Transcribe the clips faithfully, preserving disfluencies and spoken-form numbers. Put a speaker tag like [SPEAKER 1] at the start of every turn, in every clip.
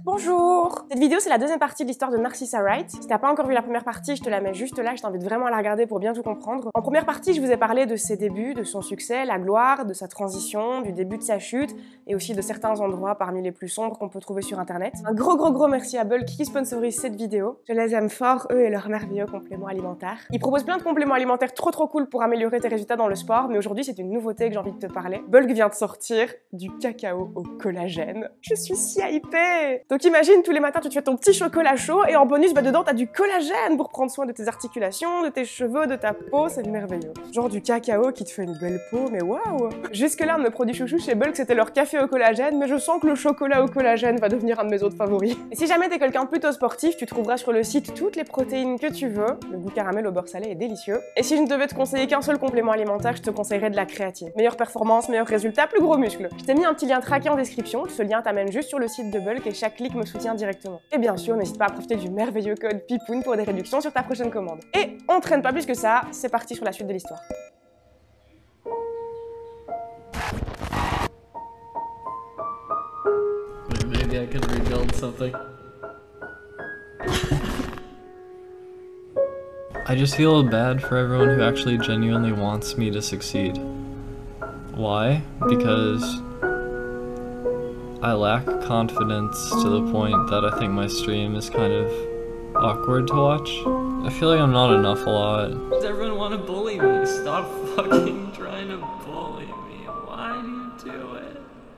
[SPEAKER 1] Bonjour! Cette vidéo, c'est la deuxième partie de l'histoire de Narcissa Wright. Si t'as pas encore vu la première partie, je te la mets juste là, je t'invite vraiment à la regarder pour bien tout comprendre. En première partie, je vous ai parlé de ses débuts, de son succès, la gloire, de sa transition, du début de sa chute, et aussi de certains endroits parmi les plus sombres qu'on peut trouver sur internet. Un gros gros gros merci à Bulk qui sponsorise cette vidéo. Je les aime fort, eux et leurs merveilleux compléments alimentaires. Ils proposent plein de compléments alimentaires trop trop cool pour améliorer tes résultats dans le sport, mais aujourd'hui c'est une nouveauté que j'ai envie de te parler. Bulk vient de sortir du cacao au collagène. Je suis si hypée! Donc imagine, tous les matins tu te fais ton petit chocolat chaud et en bonus, bah dedans t'as du collagène pour prendre soin de tes articulations, de tes cheveux, de ta peau, c'est merveilleux. Genre du cacao qui te fait une belle peau, mais waouh! Jusque là, mes produits chouchous chez Bulk c'était leur café au collagène, mais je sens que le chocolat au collagène va devenir un de mes autres favoris. Et si jamais t'es quelqu'un de plutôt sportif, tu trouveras sur le site toutes les protéines que tu veux. Le goût caramel au beurre salé est délicieux. Et si je ne devais te conseiller qu'un seul complément alimentaire, je te conseillerais de la créatine. Meilleure performance, meilleurs résultats, plus gros muscles. Je t'ai mis un petit lien traqué en description, ce lien t'amène juste sur le site de Bulk et chaque clic me soutient directement. Et bien sûr, n'hésite pas à profiter du merveilleux code PIPOUN pour des réductions sur ta prochaine commande. Et on traîne pas plus que ça, c'est parti sur la suite de l'histoire.
[SPEAKER 2] Maybe I could rebuild something. I just feel bad for everyone who actually genuinely wants me to succeed. Why? Because I lack confidence to the point that I think my stream is kind of awkward to watch. I feel like I'm not enough a lot. Does everyone want to bully me? Stop fucking trying to bully me. Why do you do it?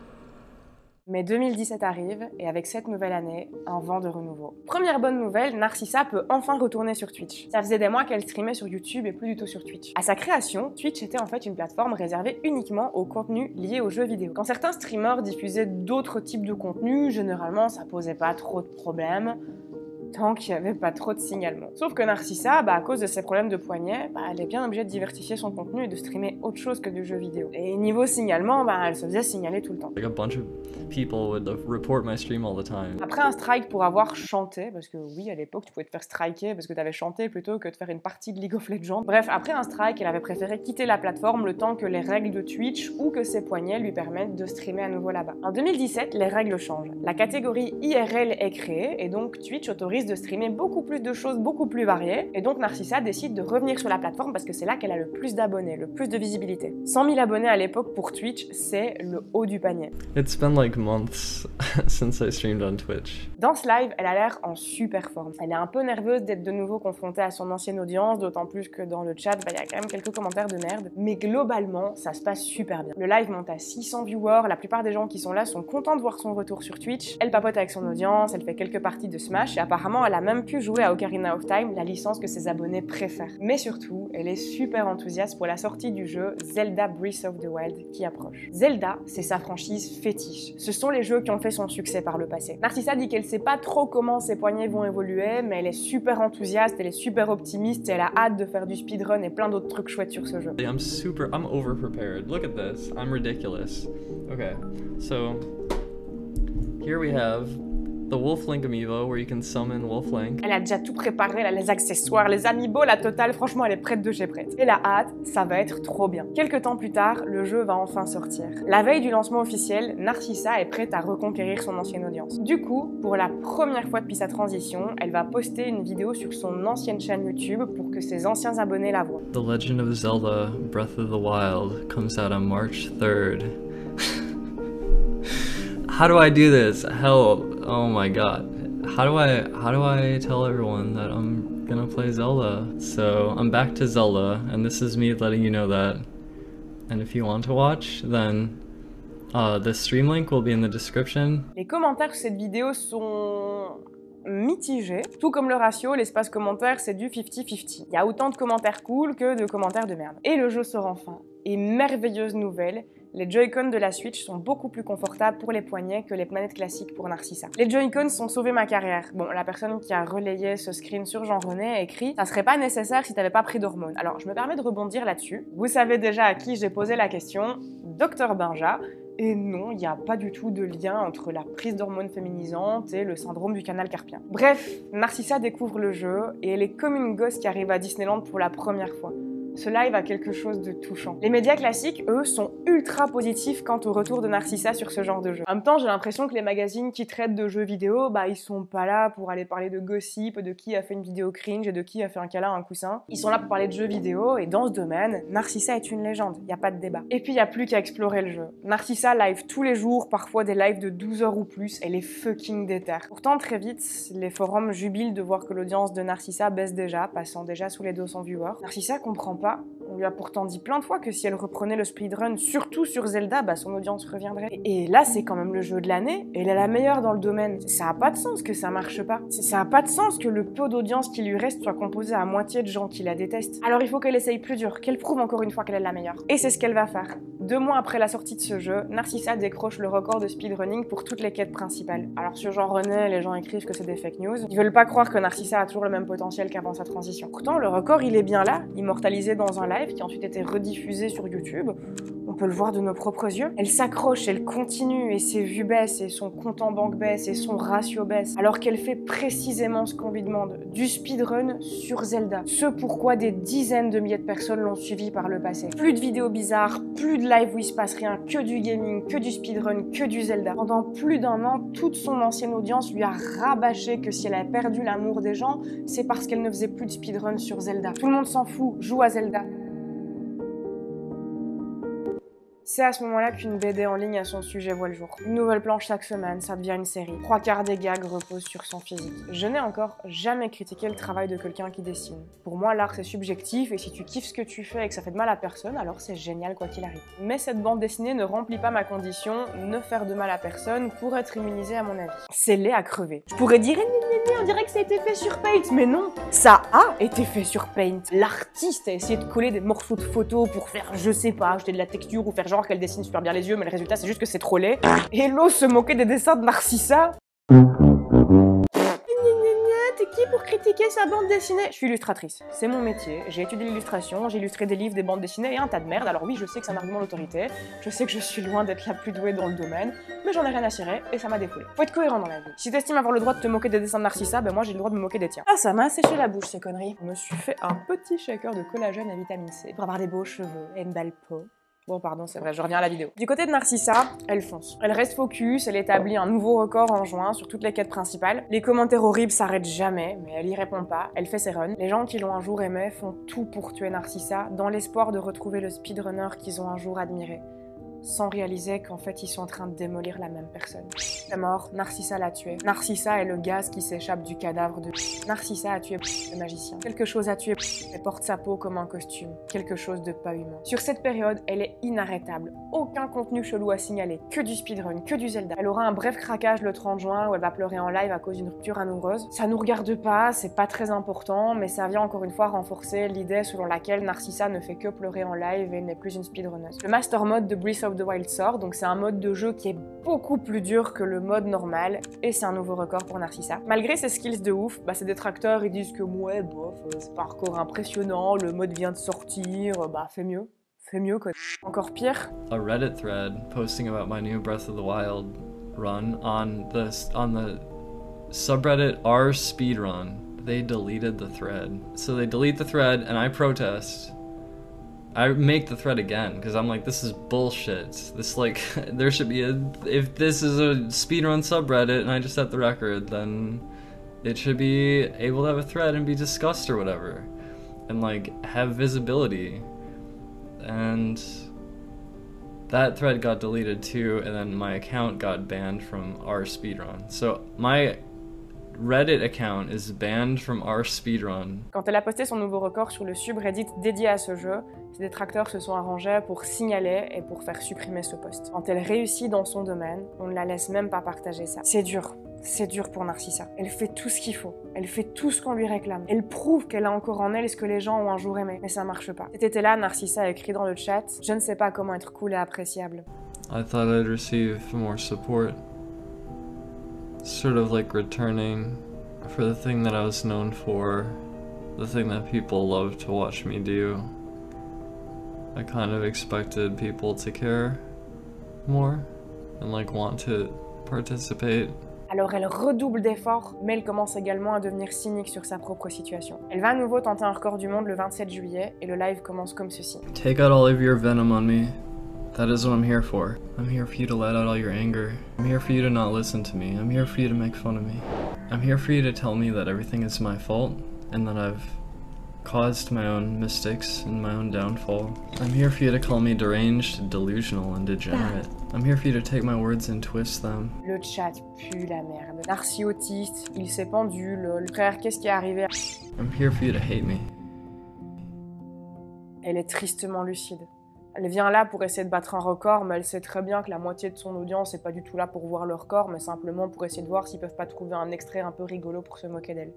[SPEAKER 1] Mais deux mille dix-sept arrive, et avec cette nouvelle année, un vent de renouveau. Première bonne nouvelle, Narcissa peut enfin retourner sur Twitch. Ça faisait des mois qu'elle streamait sur YouTube et plus du tout sur Twitch. À sa création, Twitch était en fait une plateforme réservée uniquement au contenu lié aux jeux vidéo. Quand certains streamers diffusaient d'autres types de contenus, généralement ça posait pas trop de problèmes, tant qu'il n'y avait pas trop de signalement. Sauf que Narcissa, bah, à cause de ses problèmes de poignet, bah, elle est bien obligée de diversifier son contenu et de streamer autre chose que du jeu vidéo. Et niveau signalement, bah, elle se faisait signaler tout le temps.
[SPEAKER 2] Like a bunch of people would report my stream all the time.
[SPEAKER 1] Après un strike pour avoir chanté, parce que oui, à l'époque, tu pouvais te faire striker parce que tu avais chanté plutôt que de faire une partie de League of Legends. Bref, après un strike, elle avait préféré quitter la plateforme le temps que les règles de Twitch ou que ses poignets lui permettent de streamer à nouveau là-bas. En deux mille dix-sept, les règles changent. La catégorie I R L est créée et donc Twitch autorise de streamer beaucoup plus de choses, beaucoup plus variées. Et donc Narcissa décide de revenir sur la plateforme parce que c'est là qu'elle a le plus d'abonnés, le plus de visibilité. cent mille abonnés à l'époque pour Twitch, c'est le haut du panier.
[SPEAKER 2] It's been like months since I streamed on Twitch.
[SPEAKER 1] Dans ce live, elle a l'air en super forme. Elle est un peu nerveuse d'être de nouveau confrontée à son ancienne audience, d'autant plus que dans le chat, bah, y a quand même quelques commentaires de merde. Mais globalement, ça se passe super bien. Le live monte à six cents viewers, la plupart des gens qui sont là sont contents de voir son retour sur Twitch. Elle papote avec son audience, elle fait quelques parties de Smash et apparemment elle a même pu jouer à Ocarina of Time, la licence que ses abonnés préfèrent. Mais surtout, elle est super enthousiaste pour la sortie du jeu Zelda Breath of the Wild qui approche. Zelda, c'est sa franchise fétiche. Ce sont les jeux qui ont fait son succès par le passé. Narcissa dit qu'elle sait pas trop comment ses poignets vont évoluer, mais elle est super enthousiaste, elle est super optimiste et elle a hâte de faire du speedrun et plein d'autres trucs chouettes sur ce jeu.
[SPEAKER 2] I'm super, I'm over prepared. Look at this, I'm ridiculous. Okay, so here we have the Wolf Link amiibo where you can summon Wolf Link.
[SPEAKER 1] Elle a déjà tout préparé, là, les accessoires, les amiibo, la totale, franchement elle est prête de chez prête. Et la hâte, ça va être trop bien. Quelques temps plus tard, le jeu va enfin sortir. La veille du lancement officiel, Narcissa est prête à reconquérir son ancienne audience. Du coup, pour la première fois depuis sa transition, elle va poster une vidéo sur son ancienne chaîne YouTube pour que ses anciens abonnés la voient.
[SPEAKER 2] The Legend of Zelda Breath of the Wild comes out on March third. How do I do this? Help. Oh my god. How do I how do I tell everyone that I'm gonna play Zelda? So I'm back to Zelda, and this is me letting you know that. And if you want to watch, then uh, the stream link will be in the description.
[SPEAKER 1] Les commentaires sur cette vidéo sont mitigés. Tout comme le ratio, l'espace commentaire, c'est du cinquante cinquante. Il y a autant de commentaires cool que de commentaires de merde. Et le jeu sort enfin. Et merveilleuse nouvelle, les Joy-Con de la Switch sont beaucoup plus confortables pour les poignets que les manettes classiques pour Narcissa. Les Joy-Con sont sauvé ma carrière. Bon, la personne qui a relayé ce screen sur Jean René a écrit « Ça serait pas nécessaire si t'avais pas pris d'hormones ». Alors, je me permets de rebondir là-dessus. Vous savez déjà à qui j'ai posé la question, Docteur Benja. Et non, il n'y a pas du tout de lien entre la prise d'hormones féminisantes et le syndrome du canal carpien. Bref, Narcissa découvre le jeu et elle est comme une gosse qui arrive à Disneyland pour la première fois. Ce live a quelque chose de touchant. Les médias classiques, eux, sont ultra positifs quant au retour de Narcissa sur ce genre de jeu. En même temps, j'ai l'impression que les magazines qui traitent de jeux vidéo, bah ils sont pas là pour aller parler de gossip, de qui a fait une vidéo cringe et de qui a fait un câlin à un coussin. Ils sont là pour parler de jeux vidéo et dans ce domaine, Narcissa est une légende, y a pas de débat. Et puis y a plus qu'à explorer le jeu. Narcissa live tous les jours, parfois des lives de douze heures ou plus, elle est fucking déter. Pourtant, très vite, les forums jubilent de voir que l'audience de Narcissa baisse déjà, passant déjà sous les deux cents viewers. Narcissa comprend pas. On lui a pourtant dit plein de fois que si elle reprenait le speedrun, surtout sur Zelda, bah son audience reviendrait. Et, et là, c'est quand même le jeu de l'année, et elle est la meilleure dans le domaine. Ça a pas de sens que ça marche pas. Ça a pas de sens que le peu d'audience qui lui reste soit composé à moitié de gens qui la détestent. Alors il faut qu'elle essaye plus dur, qu'elle prouve encore une fois qu'elle est la meilleure. Et c'est ce qu'elle va faire. Deux mois après la sortie de ce jeu, Narcissa décroche le record de speedrunning pour toutes les quêtes principales. Alors sur Jean René, les gens écrivent que c'est des fake news. Ils veulent pas croire que Narcissa a toujours le même potentiel qu'avant sa transition. Pourtant, le record, il est bien là, immortalisé dans un live qui a ensuite été rediffusé sur YouTube. On peut le voir de nos propres yeux. Elle s'accroche, elle continue, et ses vues baissent, et son compte en banque baisse, et son ratio baisse, alors qu'elle fait précisément ce qu'on lui demande, du speedrun sur Zelda. Ce pourquoi des dizaines de milliers de personnes l'ont suivi par le passé. Plus de vidéos bizarres, plus de live où il se passe rien, que du gaming, que du speedrun, que du Zelda. Pendant plus d'un an, toute son ancienne audience lui a rabâché que si elle a perdu l'amour des gens, c'est parce qu'elle ne faisait plus de speedrun sur Zelda. Tout le monde s'en fout, joue à Zelda. C'est à ce moment-là qu'une B D en ligne à son sujet voit le jour. Une nouvelle planche chaque semaine, ça devient une série. Trois quarts des gags reposent sur son physique. Je n'ai encore jamais critiqué le travail de quelqu'un qui dessine. Pour moi, l'art c'est subjectif et si tu kiffes ce que tu fais et que ça fait de mal à personne, alors c'est génial quoi qu'il arrive. Mais cette bande dessinée ne remplit pas ma condition, ne faire de mal à personne pour être immunisé à mon avis. C'est laid à crever. Je pourrais dire, on dirait que ça a été fait sur Paint, mais non, ça a été fait sur Paint. L'artiste a essayé de coller des morceaux de photos pour faire, je sais pas, ajouter de la texture ou faire genre qu'elle dessine super bien les yeux, mais le résultat c'est juste que c'est trop laid. Hello se moquer des dessins de Narcissa. T'es qui pour critiquer sa bande dessinée? Je suis illustratrice, c'est mon métier, j'ai étudié l'illustration, j'ai illustré des livres, des bandes dessinées et un tas de merde, alors oui je sais que c'est un argument d'autorité, je sais que je suis loin d'être la plus douée dans le domaine, mais j'en ai rien à cirer et ça m'a défoulé. Faut être cohérent dans la vie. Si t'estimes avoir le droit de te moquer des dessins de Narcissa, ben moi j'ai le droit de me moquer des tiens. Ah ça m'a asséché la bouche ces conneries. Je me suis fait un petit shaker de collagène à vitamine C pour avoir des beaux cheveux et une belle peau. Bon pardon, c'est vrai, je reviens à la vidéo. Du côté de Narcissa, elle fonce. Elle reste focus, elle établit un nouveau record en juin sur toutes les quêtes principales. Les commentaires horribles s'arrêtent jamais, mais elle y répond pas, elle fait ses runs. Les gens qui l'ont un jour aimé font tout pour tuer Narcissa, dans l'espoir de retrouver le speedrunner qu'ils ont un jour admiré, sans réaliser qu'en fait ils sont en train de démolir la même personne. C'est mort, Narcissa l'a tué. Narcissa est le gaz qui s'échappe du cadavre de... Narcissa a tué le magicien. Quelque chose a tué, elle porte sa peau comme un costume. Quelque chose de pas humain. Sur cette période, elle est inarrêtable. Aucun contenu chelou à signaler, que du speedrun, que du Zelda. Elle aura un bref craquage le trente juin où elle va pleurer en live à cause d'une rupture amoureuse. Ça nous regarde pas, c'est pas très important, mais ça vient encore une fois renforcer l'idée selon laquelle Narcissa ne fait que pleurer en live et n'est plus une speedrunneuse. Le master mode de Breath of the Wild sort, donc c'est un mode de jeu qui est beaucoup plus dur que le mode normal, et c'est un nouveau record pour Narcissa. Malgré ses skills de ouf, bah ses détracteurs ils disent que ouais, bof, c'est pas encore impressionnant, le mode vient de sortir, bah fais mieux. Fais mieux quoi. Encore pire.
[SPEAKER 2] A Reddit thread posting about my new Breath of the Wild run on the on the subreddit r speedrun. They deleted the thread. So they delete the thread and I protest. I make the thread again because I'm like, this is bullshit. This like there should be a if this is a speedrun subreddit and I just set the record, then it should be able to have a thread and be discussed or whatever and like have visibility. And that thread got deleted too, and then my account got banned from r speedrun. So my Reddit account is banned from r speedrun.
[SPEAKER 1] Quand elle a posté son nouveau record sur le subreddit dédié à ce jeu, ses détracteurs se sont arrangés pour signaler et pour faire supprimer ce post. Quand elle réussit dans son domaine, on ne la laisse même pas partager ça. C'est dur. C'est dur pour Narcissa. Elle fait tout ce qu'il faut. Elle fait tout ce qu'on lui réclame. Elle prouve qu'elle a encore en elle ce que les gens ont un jour aimé. Mais ça marche pas. Cet été-là, Narcissa a écrit dans le chat « Je ne sais pas comment être cool et appréciable. »
[SPEAKER 2] I thought I'd receive more support. Sort of like returning for the thing that I was known for. The thing that people love to watch me do. I kind of expected people to care more and like want to participate.
[SPEAKER 1] Alors elle redouble d'efforts, mais elle commence également à devenir cynique sur sa propre situation. Elle va à nouveau tenter un record du monde le vingt-sept juillet, et le live commence comme ceci.
[SPEAKER 2] Take out all of your venom on me. That is what I'm here for. I'm here for you to let out all your anger. I'm here for you to not listen to me. I'm here for you to make fun of me. I'm here for you to tell me that everything is my fault and that I've caused my own mistakes and my own downfall. I'm here for you to call me deranged, delusional, and degenerate. I'm here for you to take my words and twist them.
[SPEAKER 1] Le chat pue la merde. Narcy autiste, il s'est pendu, lol. Frère, qu'est-ce qui est arrivé?
[SPEAKER 2] I'm here for you to hate me.
[SPEAKER 1] Elle est tristement lucide. Elle vient là pour essayer de battre un record, mais elle sait très bien que la moitié de son audience n'est pas du tout là pour voir le record, mais simplement pour essayer de voir s'ils peuvent pas trouver un extrait un peu rigolo pour se moquer d'elle.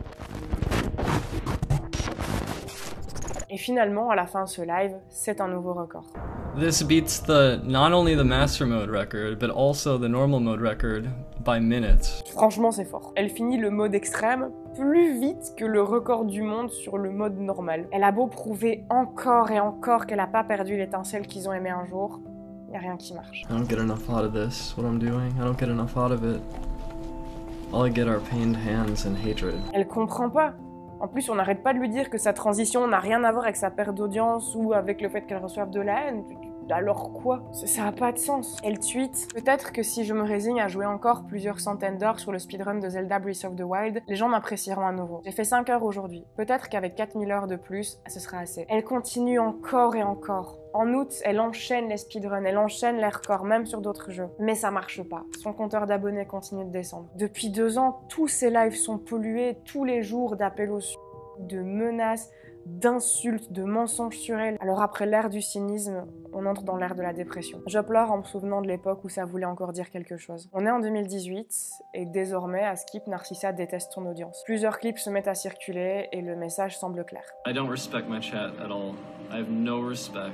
[SPEAKER 1] Et finalement, à la fin de ce live, c'est un nouveau record.
[SPEAKER 2] This beats the not only the master mode record, but also the normal mode record by minutes.
[SPEAKER 1] Franchement, c'est fort. Elle finit le mode extrême plus vite que le record du monde sur le mode normal. Elle a beau prouver encore et encore qu'elle a pas perdu l'étincelle qu'ils ont aimée un jour, y a rien qui marche.
[SPEAKER 2] I don't get enough out of this, what I'm doing. I don't get enough out of it. All I get are pained hands and hatred.
[SPEAKER 1] Elle comprend pas. En plus, on n'arrête pas de lui dire que sa transition n'a rien à voir avec sa perte d'audience ou avec le fait qu'elle reçoive de la haine. Alors quoi? Ça n'a pas de sens. Elle tweet: peut-être que si je me résigne à jouer encore plusieurs centaines d'heures sur le speedrun de Zelda Breath of the Wild, les gens m'apprécieront à nouveau. J'ai fait cinq heures aujourd'hui. Peut-être qu'avec quatre mille heures de plus, ce sera assez. Elle continue encore et encore. En août, elle enchaîne les speedruns, elle enchaîne les records, même sur d'autres jeux. Mais ça marche pas. Son compteur d'abonnés continue de descendre. Depuis deux ans, tous ses lives sont pollués, tous les jours d'appels au suicide, de menaces, d'insultes, de mensonges sur elle. Alors après l'ère du cynisme, on entre dans l'ère de la dépression. Je pleure en me souvenant de l'époque où ça voulait encore dire quelque chose. On est en deux mille dix-huit et désormais, à Skip, Narcissa déteste son audience. Plusieurs clips se mettent à circuler et le message semble clair.
[SPEAKER 2] I don't respect my chat at all. I have no respect.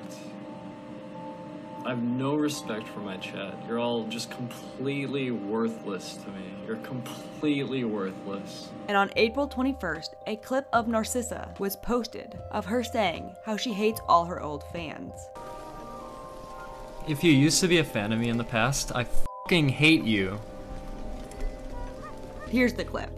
[SPEAKER 2] I have no respect for my chat. You're all just completely worthless to me. You're completely worthless.
[SPEAKER 3] And on April twenty-first, a clip of Narcissa was posted of her saying how she hates all her old fans.
[SPEAKER 2] If you used to be a fan of me in the past, I fucking hate you.
[SPEAKER 3] Here's the clip.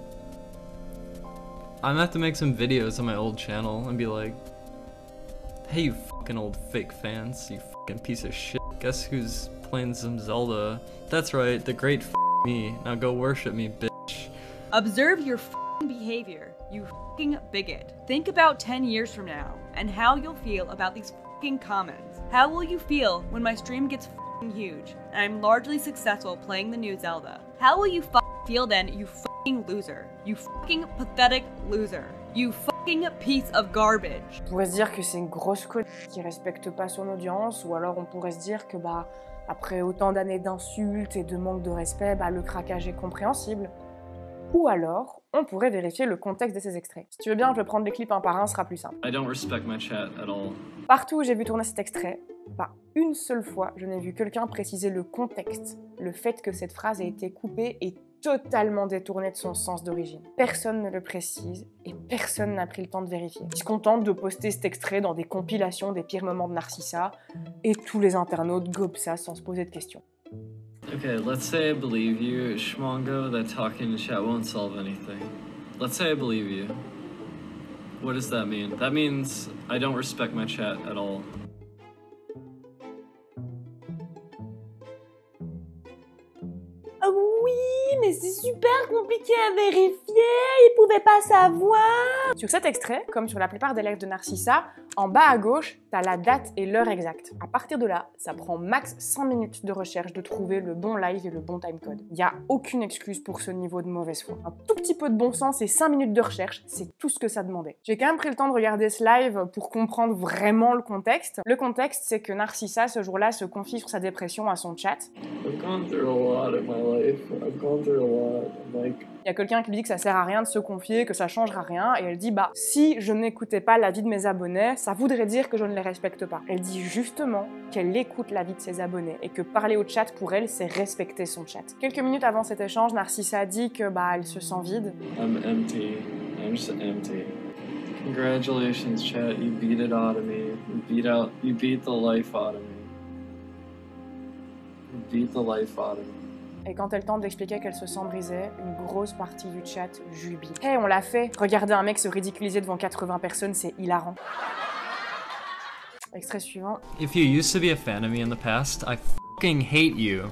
[SPEAKER 2] I'm gonna have to make some videos on my old channel and be like, hey you fucking old fake fans, you fucking piece of shit. Guess who's playing some Zelda? That's right, the great f me. Now go worship me, bitch.
[SPEAKER 3] Observe your f***ing behavior, you f***ing bigot. Think about ten years from now, and how you'll feel about these f***ing comments. How will you feel when my stream gets f***ing huge, and I'm largely successful playing the new Zelda? How will you f***ing feel then, you f***ing loser? You f***ing pathetic loser. You f***ing piece of garbage.
[SPEAKER 1] On pourrait se dire que c'est une grosse conne qui respecte pas son audience, ou alors on pourrait se dire que bah après autant d'années d'insultes et de manque de respect, bah le craquage est compréhensible. Ou alors, on pourrait vérifier le contexte de ces extraits. Si tu veux bien, je vais prendre les clips un par un, ce sera plus simple.
[SPEAKER 2] I don't respect my chat at all.
[SPEAKER 1] Partout où j'ai vu tourner cet extrait, pas une seule fois, je n'ai vu quelqu'un préciser le contexte, le fait que cette phrase a été coupée et totalement détournée de son sens d'origine. Personne ne le précise et personne n'a pris le temps de vérifier. Ils se contentent de poster cet extrait dans des compilations des pires moments de Narcissa et tous les internautes gobent ça sans se poser de questions.
[SPEAKER 2] Okay, let's say I believe you, Schmongo, that talking in chat won't solve anything. Let's say I believe you. What does that mean? That means I don't respect my chat at all.
[SPEAKER 1] Ah oui, mais c'est super compliqué à vérifier, ils pouvaient pas savoir. Sur cet extrait, comme sur la plupart des lives de Narcissa, en bas à gauche, t'as la date et l'heure exacte. À partir de là, ça prend max cinq minutes de recherche de trouver le bon live et le bon timecode. Il n'y a aucune excuse pour ce niveau de mauvaise foi. Un tout petit peu de bon sens et cinq minutes de recherche, c'est tout ce que ça demandait. J'ai quand même pris le temps de regarder ce live pour comprendre vraiment le contexte. Le contexte, c'est que Narcissa, ce jour-là, se confie sur sa dépression à son chat.
[SPEAKER 2] I've gone through a lot in my life. I've gone through a lot. I'm like...
[SPEAKER 1] Il y a quelqu'un qui lui dit que ça sert à rien de se confier, que ça changera rien, et elle dit bah si je n'écoutais pas l'avis de mes abonnés, ça voudrait dire que je ne les respecte pas. Elle dit justement qu'elle écoute l'avis de ses abonnés et que parler au chat pour elle, c'est respecter son chat. Quelques minutes avant cet échange, Narcissa dit que bah elle se sent vide.
[SPEAKER 2] I'm empty. I'm just empty. Congratulations, chat. You beat it out of me. You beat out. You beat the life out of me. You beat the life out of me.
[SPEAKER 1] Et quand elle tente d'expliquer qu'elle se sent brisée, une grosse partie du chat jubile. Hey, on l'a fait! Regarder un mec se ridiculiser devant quatre-vingts personnes, c'est hilarant. Extrait suivant.
[SPEAKER 2] If you used to be a fan of me in the past, I fucking hate you.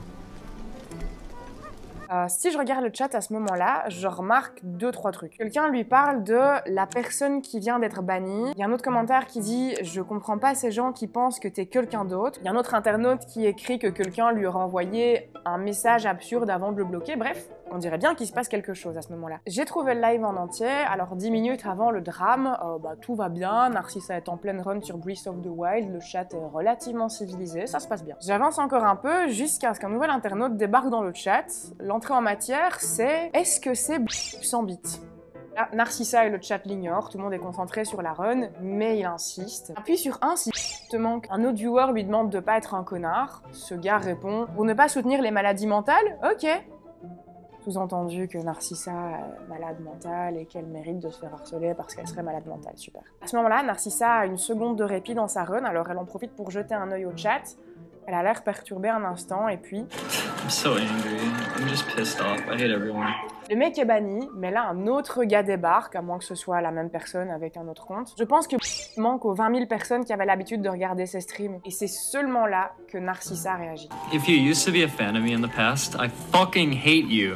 [SPEAKER 1] Euh, si je regarde le chat à ce moment-là, je remarque deux, trois trucs. Quelqu'un lui parle de la personne qui vient d'être bannie. Il y a un autre commentaire qui dit « Je comprends pas ces gens qui pensent que t'es quelqu'un d'autre ». Il y a un autre internaute qui écrit que quelqu'un lui aurait envoyé un message absurde avant de le bloquer. Bref, on dirait bien qu'il se passe quelque chose à ce moment-là. J'ai trouvé le live en entier, alors dix minutes avant le drame, euh, bah, tout va bien, Narcissa est en pleine run sur Breath of the Wild, le chat est relativement civilisé, ça se passe bien. J'avance encore un peu jusqu'à ce qu'un nouvel internaute débarque dans le chat. L'entrée en matière, c'est « Est-ce que c'est sans bits ?» Là, Narcissa et le chat l'ignorent, tout le monde est concentré sur la run, mais il insiste. Appuie sur un si te manque. Un autre viewer lui demande de pas être un connard. Ce gars répond « Pour ne pas soutenir les maladies mentales ? Ok !» Sous-entendu que Narcissa est malade mentale et qu'elle mérite de se faire harceler parce qu'elle serait malade mentale, super. À ce moment-là, Narcissa a une seconde de répit dans sa run, alors elle en profite pour jeter un œil au chat. Elle a l'air perturbée un instant et puis...
[SPEAKER 2] I'm so angry. I'm just pissed off. I hate everyone.
[SPEAKER 1] Le mec est banni, mais là un autre gars débarque, à moins que ce soit la même personne avec un autre compte. Je pense que manque aux vingt mille personnes qui avaient l'habitude de regarder ses streams. Et c'est seulement là que Narcissa réagit.
[SPEAKER 2] If you used to be a fan of me in the past, I fucking hate you.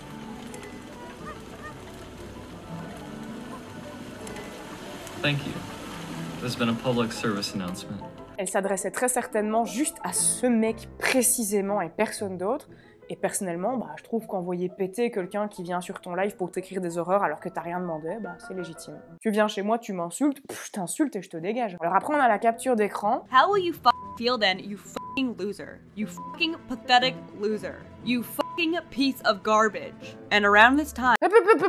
[SPEAKER 2] Thank you. There's been a public service announcement.
[SPEAKER 1] Elle s'adressait très certainement juste à ce mec précisément et personne d'autre. Et personnellement, bah, je trouve qu'envoyer péter quelqu'un qui vient sur ton live pour t'écrire des horreurs alors que t'as rien demandé, bah, c'est légitime. Tu viens chez moi, tu m'insultes, je t'insulte et je te dégage. Alors après, on a la capture d'écran.
[SPEAKER 3] How will you fucking feel then, you fucking loser? You fucking pathetic loser. You fucking piece of garbage. And around this time...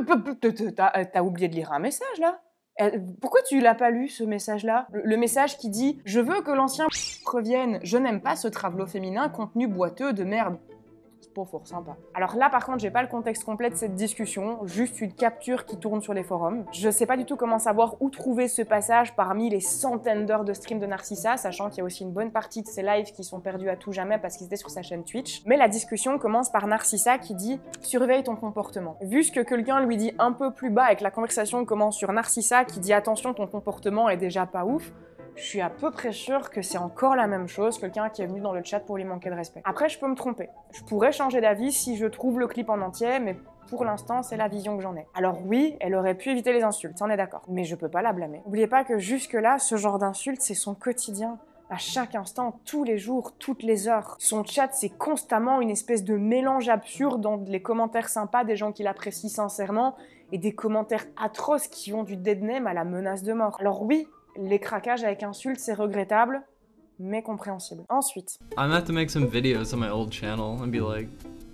[SPEAKER 1] T'as oublié de lire un message, là? Pourquoi tu l'as pas lu, ce message-là? Le message qui dit « Je veux que l'ancien revienne. Je n'aime pas ce travelot féminin contenu boiteux de merde. » C'est pas fort sympa. Alors là, par contre, j'ai pas le contexte complet de cette discussion, juste une capture qui tourne sur les forums. Je sais pas du tout comment savoir où trouver ce passage parmi les centaines d'heures de stream de Narcissa, sachant qu'il y a aussi une bonne partie de ses lives qui sont perdus à tout jamais parce qu'ils étaient sur sa chaîne Twitch. Mais la discussion commence par Narcissa qui dit « Surveille ton comportement ». Vu ce que quelqu'un lui dit un peu plus bas et que la conversation commence sur Narcissa qui dit « Attention, ton comportement est déjà pas ouf », je suis à peu près sûre que c'est encore la même chose, quelqu'un qui est venu dans le chat pour lui manquer de respect. Après, je peux me tromper. Je pourrais changer d'avis si je trouve le clip en entier, mais pour l'instant, c'est la vision que j'en ai. Alors oui, elle aurait pu éviter les insultes, on est d'accord. Mais je peux pas la blâmer. N'oubliez pas que jusque-là, ce genre d'insultes, c'est son quotidien. À chaque instant, tous les jours, toutes les heures. Son chat, c'est constamment une espèce de mélange absurde entre les commentaires sympas des gens qui l'apprécient sincèrement et des commentaires atroces qui vont du dead name à la menace de mort. Alors oui, les craquages avec insultes, c'est regrettable, mais compréhensible. Ensuite.
[SPEAKER 2] I'm gonna have to make some videos on my old channel and be like,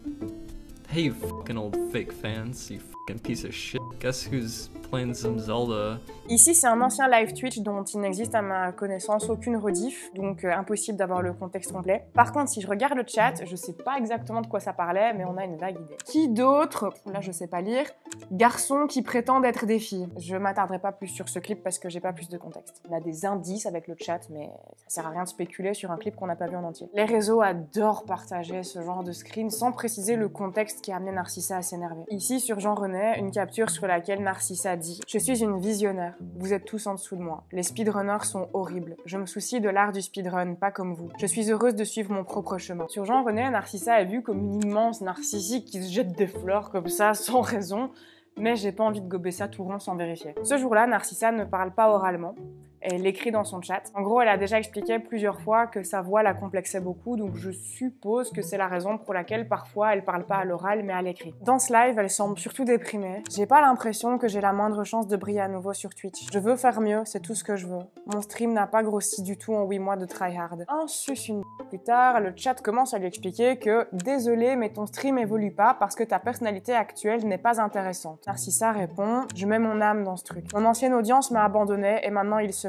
[SPEAKER 2] hey, you fucking old fake fans, you fucking piece of shit. Guess who's playing some Zelda?
[SPEAKER 1] Ici, c'est un ancien live Twitch dont il n'existe à ma connaissance aucune rediff, donc euh, impossible d'avoir le contexte complet. Par contre, si je regarde le chat, je sais pas exactement de quoi ça parlait, mais on a une vague idée. Qui d'autre? Là, je sais pas lire. Garçons qui prétendent être des filles. Je m'attarderai pas plus sur ce clip parce que j'ai pas plus de contexte. On a des indices avec le chat, mais ça sert à rien de spéculer sur un clip qu'on n'a pas vu en entier. Les réseaux adorent partager ce genre de screen sans préciser le contexte qui a amené Narcissa à s'énerver. Ici, sur Jean René, une capture sur laquelle Narcissa dit « Je suis une visionnaire. Vous êtes tous en dessous de moi. Les speedrunners sont horribles. Je me soucie de l'art du speedrun, pas comme vous. Je suis heureuse de suivre mon propre chemin. » Sur Jean René, Narcissa est vue comme une immense narcissique qui se jette des fleurs comme ça, sans raison. Mais j'ai pas envie de gober ça tout rond sans vérifier. Ce jour-là, Narcissa ne parle pas oralement. Elle l'écrit dans son chat. En gros, elle a déjà expliqué plusieurs fois que sa voix la complexait beaucoup, donc je suppose que c'est la raison pour laquelle parfois elle parle pas à l'oral mais à l'écrit. Dans ce live, elle semble surtout déprimée. J'ai pas l'impression que j'ai la moindre chance de briller à nouveau sur Twitch. Je veux faire mieux, c'est tout ce que je veux. Mon stream n'a pas grossi du tout en huit mois de tryhard. Un sus une plus tard, le chat commence à lui expliquer que « Désolé, mais ton stream évolue pas parce que ta personnalité actuelle n'est pas intéressante. » Narcissa répond « Je mets mon âme dans ce truc. Mon ancienne audience m'a abandonné et maintenant il se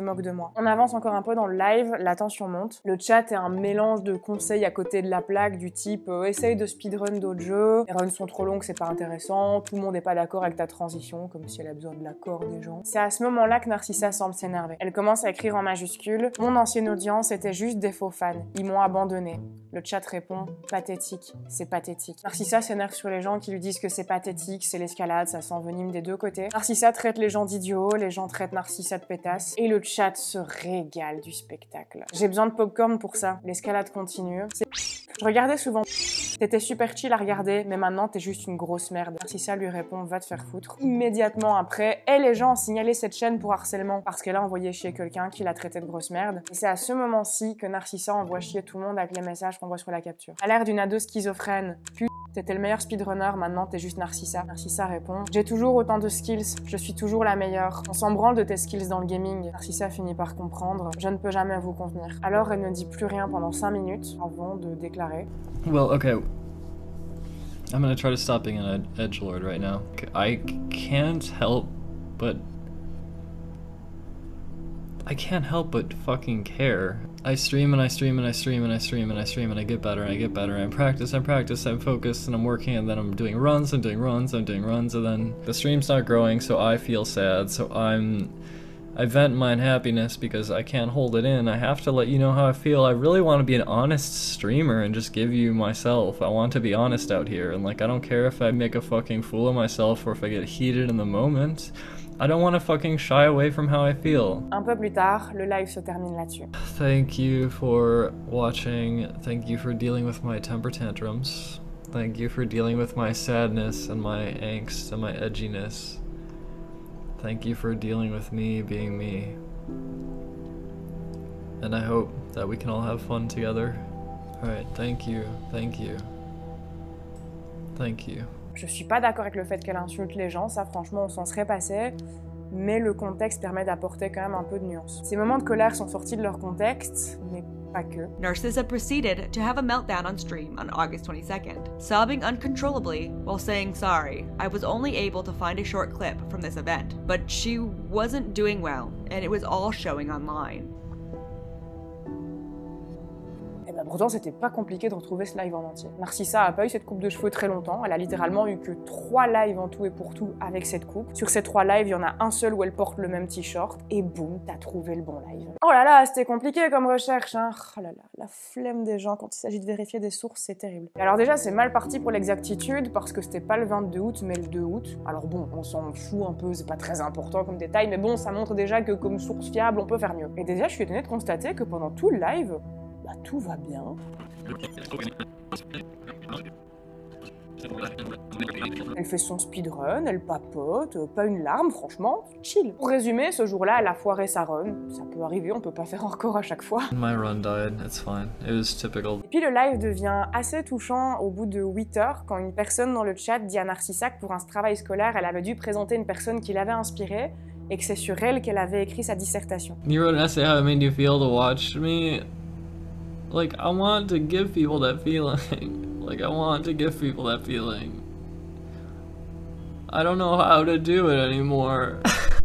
[SPEAKER 1] moque de moi. On avance encore un peu dans le live, la tension monte. Le chat est un mélange de conseils à côté de la plaque du type euh, essaye de speedrun d'autres jeux, les runs sont trop longues, c'est pas intéressant, tout le monde n'est pas d'accord avec ta transition, comme si elle a besoin de l'accord des gens. C'est à ce moment-là que Narcissa semble s'énerver. Elle commence à écrire en majuscule « Mon ancienne audience était juste des faux fans, ils m'ont abandonné ». Le chat répond « Pathétique, c'est pathétique ». Narcissa s'énerve sur les gens qui lui disent que c'est pathétique, c'est l'escalade, ça s'envenime des deux côtés. Narcissa traite les gens d'idiots, les gens traitent Narcissa de pétasse, et le chat se régale du spectacle. J'ai besoin de popcorn pour ça, l'escalade continue. Je regardais souvent. T'étais super chill à regarder, mais maintenant t'es juste une grosse merde. Narcissa lui répond va te faire foutre. Immédiatement après, et les gens ont signalé cette chaîne pour harcèlement parce qu'elle a envoyé chier quelqu'un qui l'a traité de grosse merde. Et c'est à ce moment-ci que Narcissa envoie chier tout le monde avec les messages qu'on voit sur la capture. À l'air d'une ado schizophrène, putain, t'étais le meilleur speedrunner, maintenant t'es juste Narcissa. Narcissa répond j'ai toujours autant de skills, je suis toujours la meilleure. On s'en branle de tes skills dans le gaming. Narcissa finit par comprendre je ne peux jamais vous contenir. Alors elle ne dit plus rien pendant cinq minutes avant de déclarer.
[SPEAKER 2] Well, okay. I'm gonna try to stop being an ed edgelord right now. I can't help but... I can't help but fucking care. I stream and I stream and I stream and I stream and I stream and I get better and I get better and I practice and practice, I'm focused and I'm working and then I'm doing runs, I'm doing runs, I'm doing runs and then the stream's not growing so I feel sad, so I'm... I vent my unhappiness because I can't hold it in. I have to let you know how I feel. I really want to be an honest streamer and just give you myself. I want to be honest out here, and like I don't care if I make a fucking fool of myself or if I get heated in the moment. I don't want to fucking shy away from how I feel.
[SPEAKER 1] Un peu plus tard, le live se termine là-dessus.
[SPEAKER 2] Thank you for watching. Thank you for dealing with my temper tantrums. Thank you for dealing with my sadness and my angst and my edginess. Thank you for dealing with me being me. And I hope that we can all have fun together. Alright, thank you, thank you. Thank you.
[SPEAKER 1] Je suis pas d'accord avec le fait qu'elle insulte les gens, ça franchement on s'en serait passé, mais le contexte permet d'apporter quand même un peu de nuance. Ces moments de colère sont sortis de leur contexte, mais pas que.
[SPEAKER 3] Narcissa proceeded to have a meltdown on stream on August twenty-second, sobbing uncontrollably while saying sorry. I was only able to find a short clip from this event, but she wasn't doing well, and it was all showing online.
[SPEAKER 1] Et ben pourtant c'était pas compliqué de retrouver ce live en entier. Narcissa a pas eu cette coupe de cheveux très longtemps, elle a littéralement eu que trois lives en tout et pour tout avec cette coupe. Sur ces trois lives, il y en a un seul où elle porte le même t-shirt, et boum, t'as trouvé le bon live. Oh là là, c'était compliqué comme recherche, hein. Oh là là, la flemme des gens quand il s'agit de vérifier des sources, c'est terrible. Et alors déjà, c'est mal parti pour l'exactitude, parce que c'était pas le vingt-deux août, mais le deux août. Alors bon, on s'en fout un peu, c'est pas très important comme détail, mais bon, ça montre déjà que comme source fiable, on peut faire mieux. Et déjà, je suis étonnée de constater que pendant tout le live, bah tout va bien. Elle fait son speedrun, elle papote, pas une larme, franchement, chill. Pour résumer, ce jour-là, elle a foiré sa run. Ça peut arriver, on peut pas faire encore à chaque fois.
[SPEAKER 2] My run died, it's fine. It was typical.
[SPEAKER 1] Et puis le live devient assez touchant au bout de huit heures, quand une personne dans le chat dit à Narcissa que pour un travail scolaire, elle avait dû présenter une personne qui l'avait inspirée, et que c'est sur elle qu'elle avait écrit sa dissertation.
[SPEAKER 2] You wrote an essay how it made you feel to watch me. Like, I want to give people that feeling. Like, I want to give people that feeling. I don't know how to do it anymore.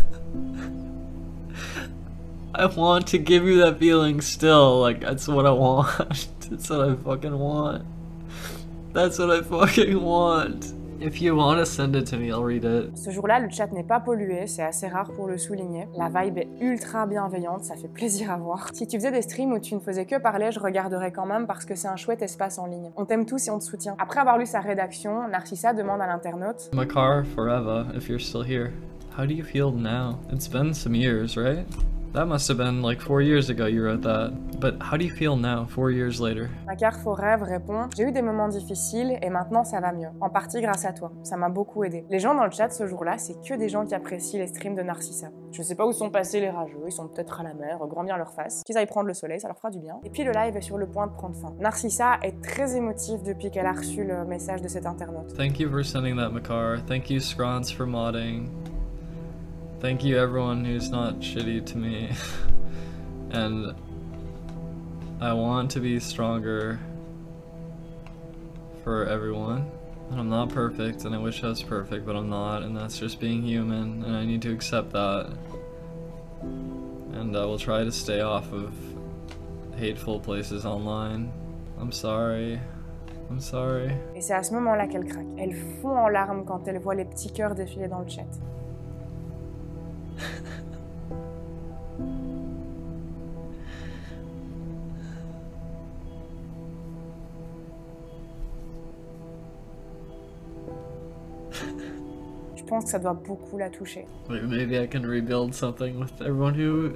[SPEAKER 2] I want to give you that feeling still. Like, that's what I want. That's what I fucking want. That's what I fucking want. If you want to send it to me, I'll read it.
[SPEAKER 1] Ce jour-là, le chat n'est pas pollué, c'est assez rare pour le souligner. La vibe est ultra bienveillante, ça fait plaisir à voir. Si tu faisais des streams où tu ne faisais que parler, je regarderais quand même parce que c'est un chouette espace en ligne. On t'aime tous et on te soutient. Après avoir lu sa rédaction, Narcissa demande à l'internaute
[SPEAKER 2] Makar forever, if you're still here. How do you feel now? It's been some years, right? That must have been like four years ago you wrote that. But how do you feel now, four years later?
[SPEAKER 1] Makar Forever répond « J'ai eu des moments difficiles et maintenant ça va mieux. En partie grâce à toi. Ça m'a beaucoup aidé. » Les gens dans le chat ce jour-là, c'est que des gens qui apprécient les streams de Narcissa. Je sais pas où sont passés les rageux, ils sont peut-être à la mer, grand bien leur face. Qu'ils aillent prendre le soleil, ça leur fera du bien. Et puis le live est sur le point de prendre fin. Narcissa est très émotive depuis qu'elle a reçu le message de cet internaute.
[SPEAKER 2] Thank you for sending that, Makar. Thank you, Scrons, for modding. Thank you everyone who's not shitty to me. And I want to be stronger for everyone. And I'm not perfect, and I wish I was perfect, but I'm not, and that's just being human, and I need to accept that. and I will try to stay off of hateful places online. I'm sorry. I'm sorry.
[SPEAKER 1] Et c'est à ce moment-là qu'elle craque. Elle fond en larmes quand elle voit les petits cœurs défiler dans le chat. Je pense que ça doit beaucoup la toucher.
[SPEAKER 2] Maybe I can rebuild something with everyone who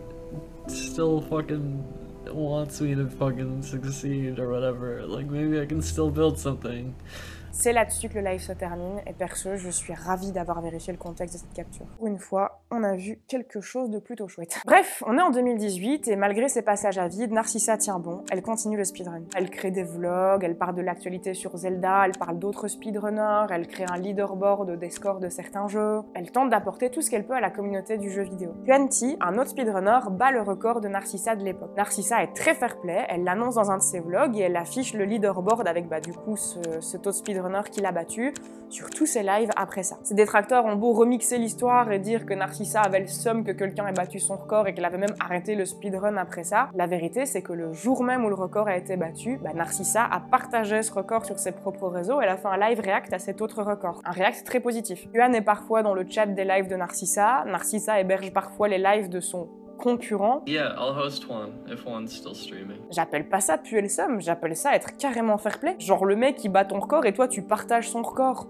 [SPEAKER 2] still fucking wants me to fucking succeed or whatever. Like maybe I can still build something.
[SPEAKER 1] C'est là-dessus que le live se termine, et perso, je suis ravie d'avoir vérifié le contexte de cette capture. Pour une fois, on a vu quelque chose de plutôt chouette. Bref, on est en deux mille dix-huit, et malgré ses passages à vide, Narcissa tient bon, elle continue le speedrun. Elle crée des vlogs, elle parle de l'actualité sur Zelda, elle parle d'autres speedrunners, elle crée un leaderboard des scores de certains jeux, elle tente d'apporter tout ce qu'elle peut à la communauté du jeu vidéo. Quanti, un autre speedrunner, bat le record de Narcissa de l'époque. Narcissa est très fair-play, elle l'annonce dans un de ses vlogs, et elle affiche le leaderboard avec bah du coup ce, cet autre speedrunner qui l'a battu sur tous ses lives après ça. Ses détracteurs ont beau remixer l'histoire et dire que Narcissa avait le seum que quelqu'un ait battu son record et qu'elle avait même arrêté le speedrun après ça, la vérité c'est que le jour même où le record a été battu, bah Narcissa a partagé ce record sur ses propres réseaux et elle a fait un live react à cet autre record. Un react très positif. Yuan est parfois dans le chat des lives de Narcissa, Narcissa héberge parfois les lives de son concurrent.
[SPEAKER 2] Yeah, I'll host one if one's still streaming.
[SPEAKER 1] J'appelle pas ça puer le seum, j'appelle ça être carrément fair play. Genre le mec qui bat ton record et toi tu partages son record.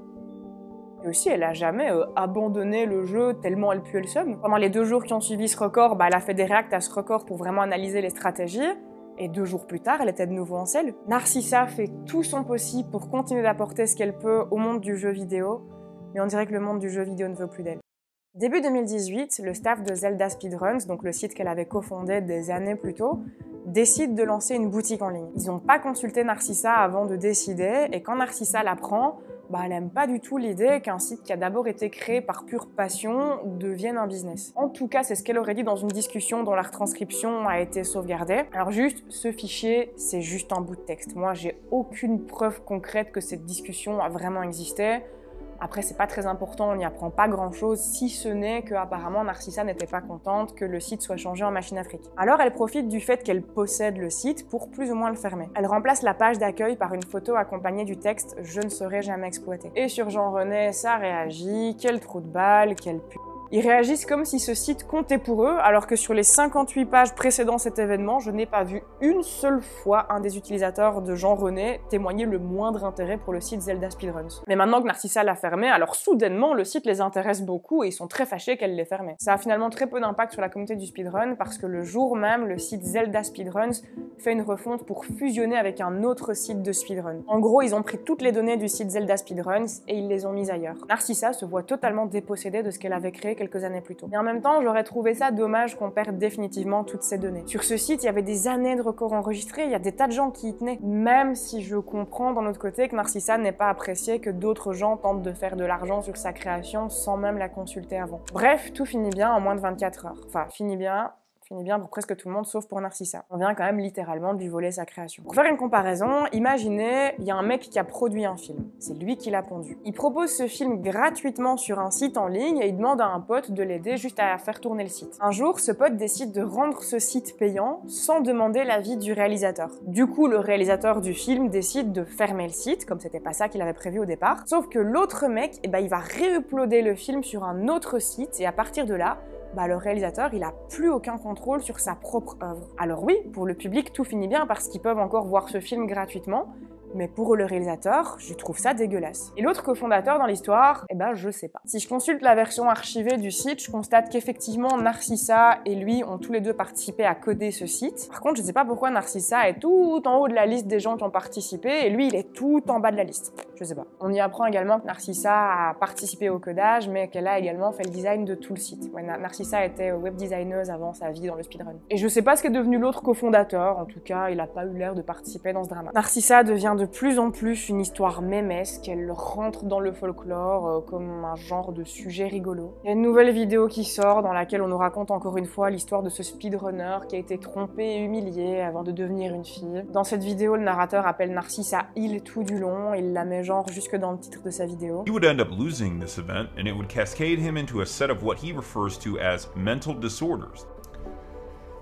[SPEAKER 1] Et aussi, elle a jamais euh, abandonné le jeu tellement elle puait le seum. Pendant les deux jours qui ont suivi ce record, bah, elle a fait des reacts à ce record pour vraiment analyser les stratégies. Et deux jours plus tard, elle était de nouveau en selle. Narcissa fait tout son possible pour continuer d'apporter ce qu'elle peut au monde du jeu vidéo. Mais on dirait que le monde du jeu vidéo ne veut plus d'elle. Début deux mille dix-huit, le staff de Zelda Speedruns, donc le site qu'elle avait cofondé des années plus tôt, décide de lancer une boutique en ligne. Ils n'ont pas consulté Narcissa avant de décider, et quand Narcissa l'apprend, bah elle aime pas du tout l'idée qu'un site qui a d'abord été créé par pure passion devienne un business. En tout cas, c'est ce qu'elle aurait dit dans une discussion dont la retranscription a été sauvegardée. Alors juste, ce fichier, c'est juste un bout de texte. Moi, j'ai aucune preuve concrète que cette discussion a vraiment existé. Après, c'est pas très important, on n'y apprend pas grand-chose, si ce n'est que apparemment Narcissa n'était pas contente que le site soit changé en machine à fric. Alors elle profite du fait qu'elle possède le site pour plus ou moins le fermer. Elle remplace la page d'accueil par une photo accompagnée du texte « Je ne serai jamais exploité ». Et sur Jean René, ça réagit, quel trou de balle, quel pu... Ils réagissent comme si ce site comptait pour eux, alors que sur les cinquante-huit pages précédant cet événement, je n'ai pas vu une seule fois un des utilisateurs de Jean René témoigner le moindre intérêt pour le site Zelda Speedruns. Mais maintenant que Narcissa l'a fermé, alors soudainement le site les intéresse beaucoup et ils sont très fâchés qu'elle l'ait fermé. Ça a finalement très peu d'impact sur la communauté du speedrun parce que le jour même, le site Zelda Speedruns fait une refonte pour fusionner avec un autre site de speedrun. En gros, ils ont pris toutes les données du site Zelda Speedruns et ils les ont mises ailleurs. Narcissa se voit totalement dépossédée de ce qu'elle avait créé quelques années plus tôt. Et en même temps, j'aurais trouvé ça dommage qu'on perde définitivement toutes ces données. Sur ce site, il y avait des années de records enregistrés, il y a des tas de gens qui y tenaient. Même si je comprends d'un autre côté que Narcissa n'ait pas apprécié que d'autres gens tentent de faire de l'argent sur sa création sans même la consulter avant. Bref, tout finit bien en moins de vingt-quatre heures. Enfin, finit bien... finit bien pour presque tout le monde sauf pour Narcissa. On vient quand même littéralement de lui voler sa création. Pour faire une comparaison, imaginez, il y a un mec qui a produit un film. C'est lui qui l'a pondu. Il propose ce film gratuitement sur un site en ligne et il demande à un pote de l'aider juste à faire tourner le site. Un jour, ce pote décide de rendre ce site payant sans demander l'avis du réalisateur. Du coup, le réalisateur du film décide de fermer le site, comme c'était pas ça qu'il avait prévu au départ. Sauf que l'autre mec, eh ben, il va réuploader le film sur un autre site et à partir de là, bah, le réalisateur, il a plus aucun contrôle sur sa propre œuvre. Alors oui, pour le public, tout finit bien parce qu'ils peuvent encore voir ce film gratuitement, mais pour le réalisateur, je trouve ça dégueulasse. Et l'autre cofondateur dans l'histoire, eh ben je sais pas. Si je consulte la version archivée du site, je constate qu'effectivement Narcissa et lui ont tous les deux participé à coder ce site. Par contre, je sais pas pourquoi Narcissa est tout en haut de la liste des gens qui ont participé et lui il est tout en bas de la liste. Je sais pas. On y apprend également que Narcissa a participé au codage, mais qu'elle a également fait le design de tout le site. Ouais, Narcissa était web designeuse avant sa vie dans le speedrun. Et je sais pas ce qu'est devenu l'autre cofondateur, en tout cas, il a pas eu l'air de participer dans ce drama. Narcissa devient de plus en plus une histoire mémesque, elle rentre dans le folklore euh, comme un genre de sujet rigolo. Il y a une nouvelle vidéo qui sort dans laquelle on nous raconte encore une fois l'histoire de ce speedrunner qui a été trompé et humilié avant de devenir une fille. Dans cette vidéo, le narrateur appelle Narcissa il tout du long, il la met genre jusque dans le titre de sa vidéo.
[SPEAKER 4] He would end up losing this event and it would cascade him into a set of what he refers to as mental disorders.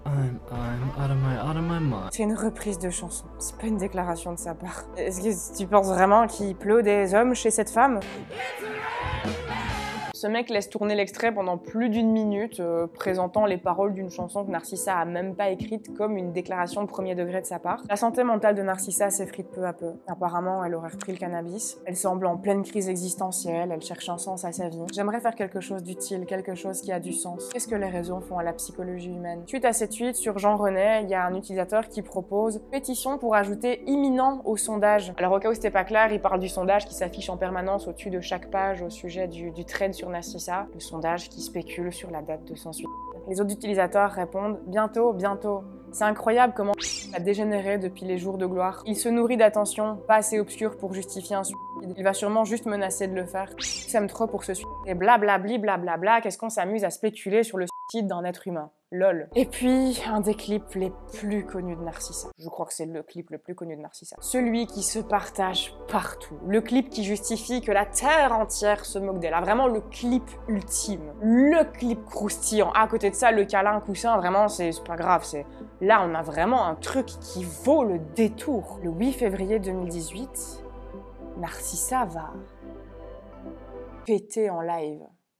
[SPEAKER 2] I'm, I'm out of my, out of my mind.
[SPEAKER 1] C'est une reprise de chanson, c'est pas une déclaration de sa part. Est-ce que tu penses vraiment qu'il pleut des hommes chez cette femme? Ce mec laisse tourner l'extrait pendant plus d'une minute, euh, présentant les paroles d'une chanson que Narcissa a même pas écrite comme une déclaration de premier degré de sa part. La santé mentale de Narcissa s'effrite peu à peu. Apparemment, elle aurait repris le cannabis. Elle semble en pleine crise existentielle, elle cherche un sens à sa vie. J'aimerais faire quelque chose d'utile, quelque chose qui a du sens. Qu'est-ce que les réseaux font à la psychologie humaine? Suite à cette tweet sur Jean René, il y a un utilisateur qui propose pétition pour ajouter imminent au sondage. Alors au cas où c'était pas clair, il parle du sondage qui s'affiche en permanence au-dessus de chaque page au sujet du, du trade sur Narcissa, le sondage qui spécule sur la date de son suicide. Les autres utilisateurs répondent « Bientôt, bientôt ». C'est incroyable comment a dégénéré depuis les jours de gloire. Il se nourrit d'attention, pas assez obscure pour justifier un suicide. Il va sûrement juste menacer de le faire. Il s'aime trop pour se suicider. Et blablabli, blablabla, qu'est-ce qu'on s'amuse à spéculer sur le suicide d'un être humain. Lol. Et puis, un des clips les plus connus de Narcissa. Je crois que c'est le clip le plus connu de Narcissa. Celui qui se partage partout. Le clip qui justifie que la terre entière se moque d'elle. Ah, vraiment le clip ultime. Le clip croustillant. À côté de ça, le câlin coussin, vraiment, c'est pas grave. C'est là, on a vraiment un truc qui vaut le détour. Le huit février deux mille dix-huit, Narcissa va péter en live.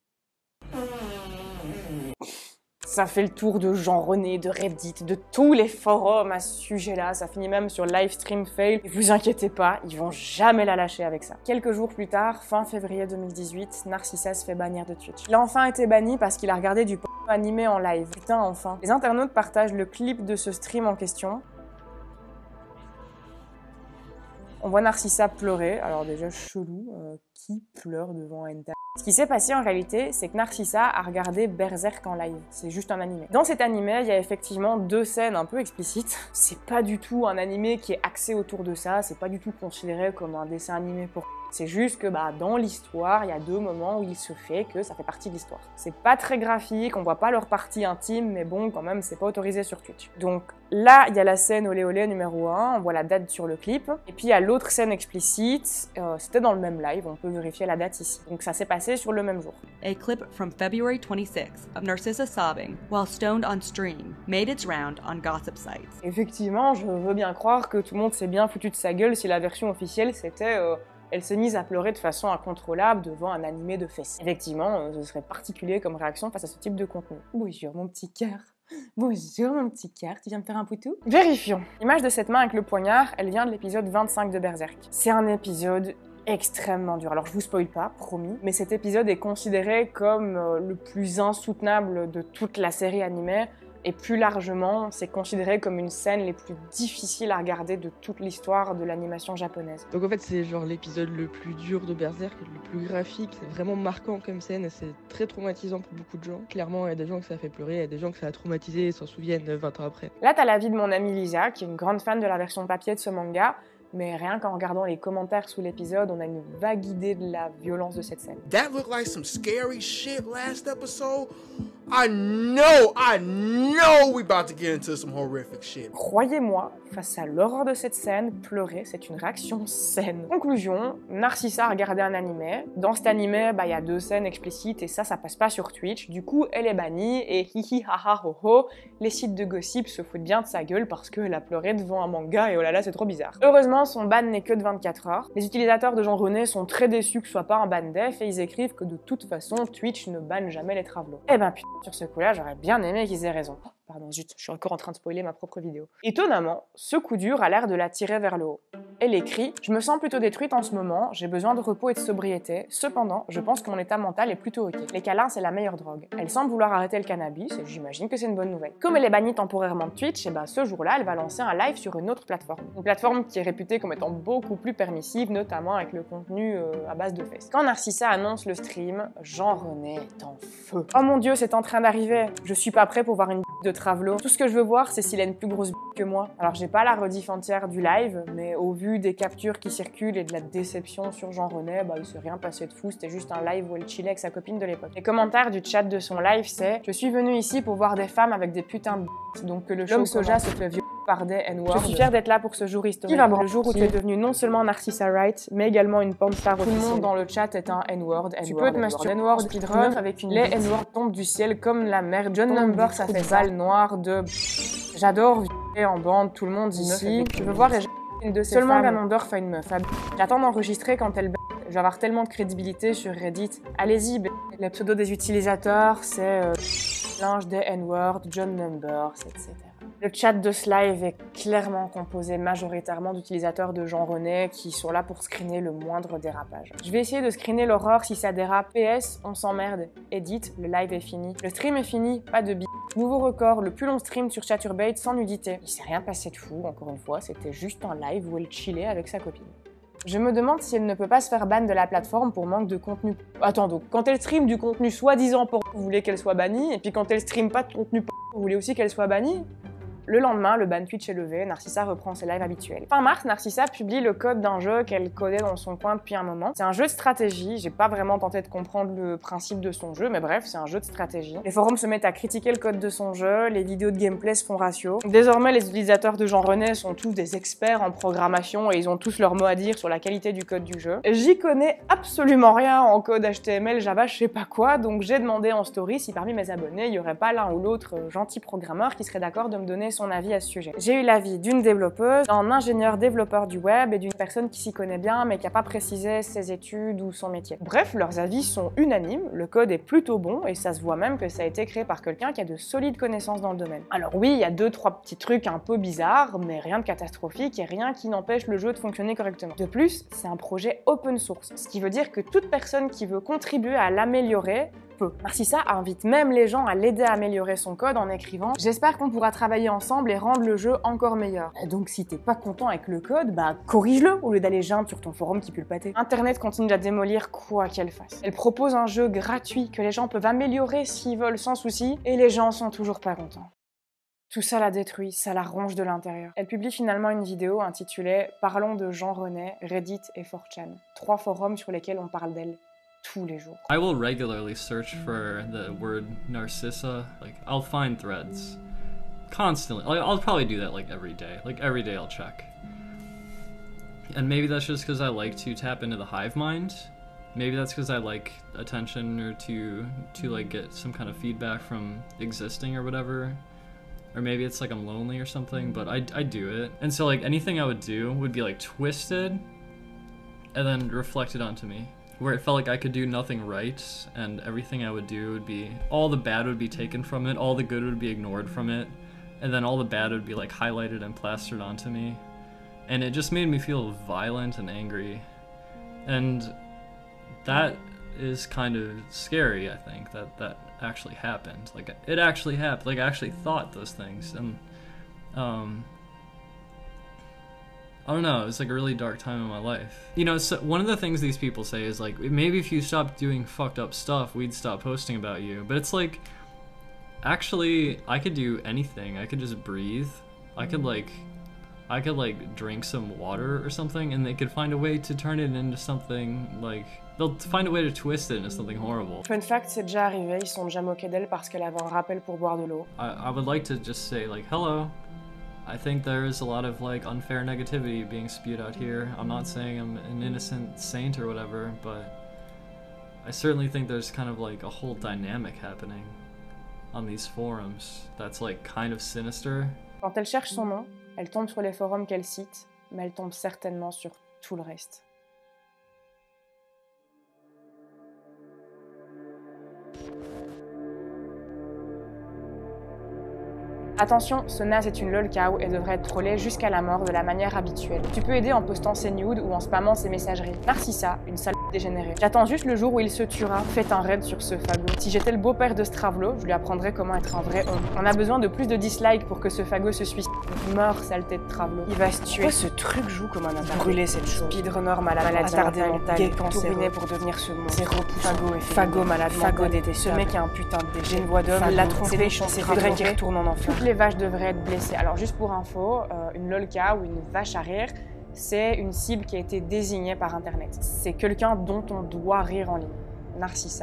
[SPEAKER 1] Ça fait le tour de Jean René, de Reddit, de tous les forums à ce sujet-là. Ça finit même sur Livestream Fail. Et vous inquiétez pas, ils vont jamais la lâcher avec ça. Quelques jours plus tard, fin février deux mille dix-huit, Narcissa se fait bannir de Twitch. Il a enfin été banni parce qu'il a regardé du porno animé en live. Putain, enfin. Les internautes partagent le clip de ce stream en question. On voit Narcissa pleurer. Alors déjà, chelou. Euh, qui pleure devant un hentai? Ce qui s'est passé en réalité, c'est que Narcissa a regardé Berserk en live. C'est juste un animé. Dans cet animé, il y a effectivement deux scènes un peu explicites. C'est pas du tout un animé qui est axé autour de ça. C'est pas du tout considéré comme un dessin animé pour... C'est juste que bah, dans l'histoire, il y a deux moments où il se fait que ça fait partie de l'histoire. C'est pas très graphique, on voit pas leur partie intime, mais bon, quand même, c'est pas autorisé sur Twitch. Donc là, il y a la scène olé olé numéro un, on voit la date sur le clip. Et puis il y a l'autre scène explicite, euh, c'était dans le même live, on peut vérifier la date ici. Donc ça s'est passé sur le même jour.
[SPEAKER 3] A clip from February twenty-sixth of Narcissa sobbing while stoned on stream made its round on gossip sites.
[SPEAKER 1] Effectivement, je veux bien croire que tout le monde s'est bien foutu de sa gueule si la version officielle c'était... Euh, elle s'est mise à pleurer de façon incontrôlable devant un animé de fesses. Effectivement, ce serait particulier comme réaction face à ce type de contenu. Bonjour mon petit cœur. Bonjour mon petit cœur, tu viens me faire un poutou? Vérifions. L'image de cette main avec le poignard, elle vient de l'épisode vingt-cinq de Berserk. C'est un épisode extrêmement dur. Alors je vous spoil pas, promis, mais cet épisode est considéré comme euh, le plus insoutenable de toute la série animée. Et plus largement, c'est considéré comme une scène les plus difficiles à regarder de toute l'histoire de l'animation japonaise.
[SPEAKER 5] Donc en fait, c'est genre l'épisode le plus dur de Berserk, le plus graphique, c'est vraiment marquant comme scène, c'est très traumatisant pour beaucoup de gens. Clairement, il y a des gens que ça fait pleurer, il y a des gens que ça a traumatisé et s'en souviennent vingt ans après.
[SPEAKER 1] Là, t'as l'avis de mon amie Lisa, qui est une grande fan de la version papier de ce manga, mais rien qu'en regardant les commentaires sous l'épisode, on a une vague idée de la violence de cette scène.
[SPEAKER 6] That looked like some scary shit last episode. I know, I know we about to get into some horrific shit.
[SPEAKER 1] Croyez-moi, face à l'horreur de cette scène, pleurer, c'est une réaction saine. Conclusion, Narcissa a regardé un animé. Dans cet animé, bah, y a deux scènes explicites et ça, ça passe pas sur Twitch. Du coup, elle est bannie et hihi haha ho ho, les sites de gossip se foutent bien de sa gueule parce qu'elle a pleuré devant un manga et oh là là, c'est trop bizarre. Heureusement, son ban n'est que de vingt-quatre heures. Les utilisateurs de Jean René sont très déçus que ce soit pas un ban def et ils écrivent que de toute façon, Twitch ne banne jamais les travelots. Eh ben putain, sur ce coup-là, j'aurais bien aimé qu'ils aient raison. Oh, pardon, zut, je suis encore en train de spoiler ma propre vidéo. Étonnamment, ce coup dur a l'air de la tirer vers le haut. Elle écrit « Je me sens plutôt détruite en ce moment, j'ai besoin de repos et de sobriété. Cependant, je pense que mon état mental est plutôt ok. Les câlins, c'est la meilleure drogue. Elle semble vouloir arrêter le cannabis et j'imagine que c'est une bonne nouvelle. Comme elle est bannie temporairement de Twitch, et ben ce jour-là, elle va lancer un live sur une autre plateforme. Une plateforme qui est réputée comme étant beaucoup plus permissive, notamment avec le contenu euh, à base de fesses. Quand Narcissa annonce le stream, Jean René est en feu. Oh mon dieu, c'est en train d'arriver. Je suis pas prêt pour voir une de Travelo. Tout ce que je veux voir, c'est s'il a une plus grosse que moi. Alors j'ai pas la rediff entière du live, mais au vu des captures qui circulent et de la déception sur Jean René, bah il s'est rien passé de fou, c'était juste un live où elle chillait avec sa copine de l'époque. Les commentaires du chat de son live, c'est « Je suis venu ici pour voir des femmes avec des putains de b***, donc que le show soja se fait vieux. » par des N-words. Je suis fière d'être là pour ce jour historique. Le jour où tu es devenue non seulement Narcissa Wright, mais également une porn star officielle. Tout le monde dans le chat est un N-word. Tu peux te masturber N-word speedrun avec une les N-words tombent du ciel comme la mer. John Number, ça fait balle noire de... J'adore vivre en bande, tout le monde ici. Je veux voir une de ces Seulement Ganondorf a une meuf. J'attends d'enregistrer quand elle b***. Je vais avoir tellement de crédibilité sur Reddit. Allez-y, b***. Les pseudos des utilisateurs, c'est euh, linge des N-words, John Numbers, et cetera. Le chat de ce live est clairement composé majoritairement d'utilisateurs de Jean René qui sont là pour screener le moindre dérapage. Je vais essayer de screener l'horreur si ça dérape. P S, on s'emmerde. Edit, le live est fini. Le stream est fini, pas de bip. Nouveau record, le plus long stream sur Chaturbate sans nudité. Il s'est rien passé de fou, encore une fois, c'était juste un live où elle chillait avec sa copine. Je me demande si elle ne peut pas se faire ban de la plateforme pour manque de contenu. Attends donc, quand elle stream du contenu soi-disant pour vous voulez qu'elle soit bannie, et puis quand elle stream pas de contenu pour vous voulez aussi qu'elle soit bannie? Le lendemain, le ban Twitch est levé, Narcissa reprend ses lives habituels. Fin mars, Narcissa publie le code d'un jeu qu'elle codait dans son coin depuis un moment. C'est un jeu de stratégie, j'ai pas vraiment tenté de comprendre le principe de son jeu, mais bref, c'est un jeu de stratégie. Les forums se mettent à critiquer le code de son jeu, les vidéos de gameplay se font ratio. Désormais, les utilisateurs de Jean René sont tous des experts en programmation et ils ont tous leur mot à dire sur la qualité du code du jeu. J'y connais absolument rien en code H T M L, Java, je sais pas quoi, donc j'ai demandé en story si parmi mes abonnés, il y aurait pas l'un ou l'autre gentil programmeur qui serait d'accord de me donner son avis à ce sujet. J'ai eu l'avis d'une développeuse, d'un ingénieur développeur du web et d'une personne qui s'y connaît bien mais qui n'a pas précisé ses études ou son métier. Bref, leurs avis sont unanimes, le code est plutôt bon et ça se voit même que ça a été créé par quelqu'un qui a de solides connaissances dans le domaine. Alors oui, il y a deux, trois petits trucs un peu bizarres, mais rien de catastrophique et rien qui n'empêche le jeu de fonctionner correctement. De plus, c'est un projet open source, ce qui veut dire que toute personne qui veut contribuer à l'améliorer peu. Narcissa invite même les gens à l'aider à améliorer son code en écrivant « J'espère qu'on pourra travailler ensemble et rendre le jeu encore meilleur ». Donc si t'es pas content avec le code, bah corrige-le au lieu d'aller geindre sur ton forum qui pue le pâté. Internet continue à démolir quoi qu'elle fasse. Elle propose un jeu gratuit que les gens peuvent améliorer s'ils veulent sans souci et les gens sont toujours pas contents. Tout ça la détruit, ça la ronge de l'intérieur. Elle publie finalement une vidéo intitulée « Parlons de Jean René, Reddit et four chan », trois forums sur lesquels on parle d'elle. Tous les jours.
[SPEAKER 2] I will regularly search for the word Narcissa. Like, I'll find threads constantly. Like, I'll probably do that like every day. Like every day I'll check. And maybe that's just because I like to tap into the hive mind. Maybe that's because I like attention or to to like get some kind of feedback from existing or whatever. Or maybe it's like I'm lonely or something, but I, I do it. And so like anything I would do would be like twisted and then reflected onto me. Where it felt like I could do nothing right, and everything I would do would be, all the bad would be taken from it, all the good would be ignored from it, and then all the bad would be like highlighted and plastered onto me. And it just made me feel violent and angry. And that is kind of scary, I think, that that actually happened. Like, it actually happened, like I actually thought those things, and um, I don't know, it was like a really dark time in my life. You know, so one of the things these people say is like, maybe if you stopped doing fucked up stuff, we'd stop posting about you. But it's like, actually, I could do anything. I could just breathe. I could like, I could like drink some water or something, and they could find a way to turn it into something like, they'll find a way to twist it into something horrible.
[SPEAKER 1] Fun fact, c'est déjà arrivé, ils sont déjà moqués d'elle parce qu'elle avait un rappel pour boire de l'eau.
[SPEAKER 2] I, I would like to just say like, hello. I think there is a lot of like unfair negativity being spewed out here. I'm not saying I'm an innocent saint or whatever, but I certainly think there's kind of like a whole dynamic happening on these forums that's like kind of sinister.
[SPEAKER 1] Quand elle cherche son nom, elle tombe sur les forums qu'elle cite, mais elle tombe certainement sur tout le reste. Attention, ce naze est une lolcow et devrait être trollé jusqu'à la mort de la manière habituelle. Tu peux aider en postant ses nudes ou en spammant ses messageries. Narcissa, une sale dégénérée. J'attends juste le jour où il se tuera. Faites un raid sur ce fagot. Si j'étais le beau-père de Stravlo, je lui apprendrais comment être un vrai homme. On a besoin de plus de dislikes pour que ce fagot se suicide. Meurs, saleté de Travlo. Il va se tuer. Pourquoi ce truc joue comme un attardé? Brûler cette chose. Speedrunner malade, maladie mentale, gay tourné pour devenir ce monstre. C'est repoussant. Fagot et fagot malade, fagot détestable. Ce mec est un putain de déchet. J'ai une voix d'homme, la trompée, c'est faudrait qu'il retourne en enfer. Les vaches devraient être blessées. Alors juste pour info, euh, une lolcow ou une vache à rire, c'est une cible qui a été désignée par internet. C'est quelqu'un dont on doit rire en ligne. Narcissa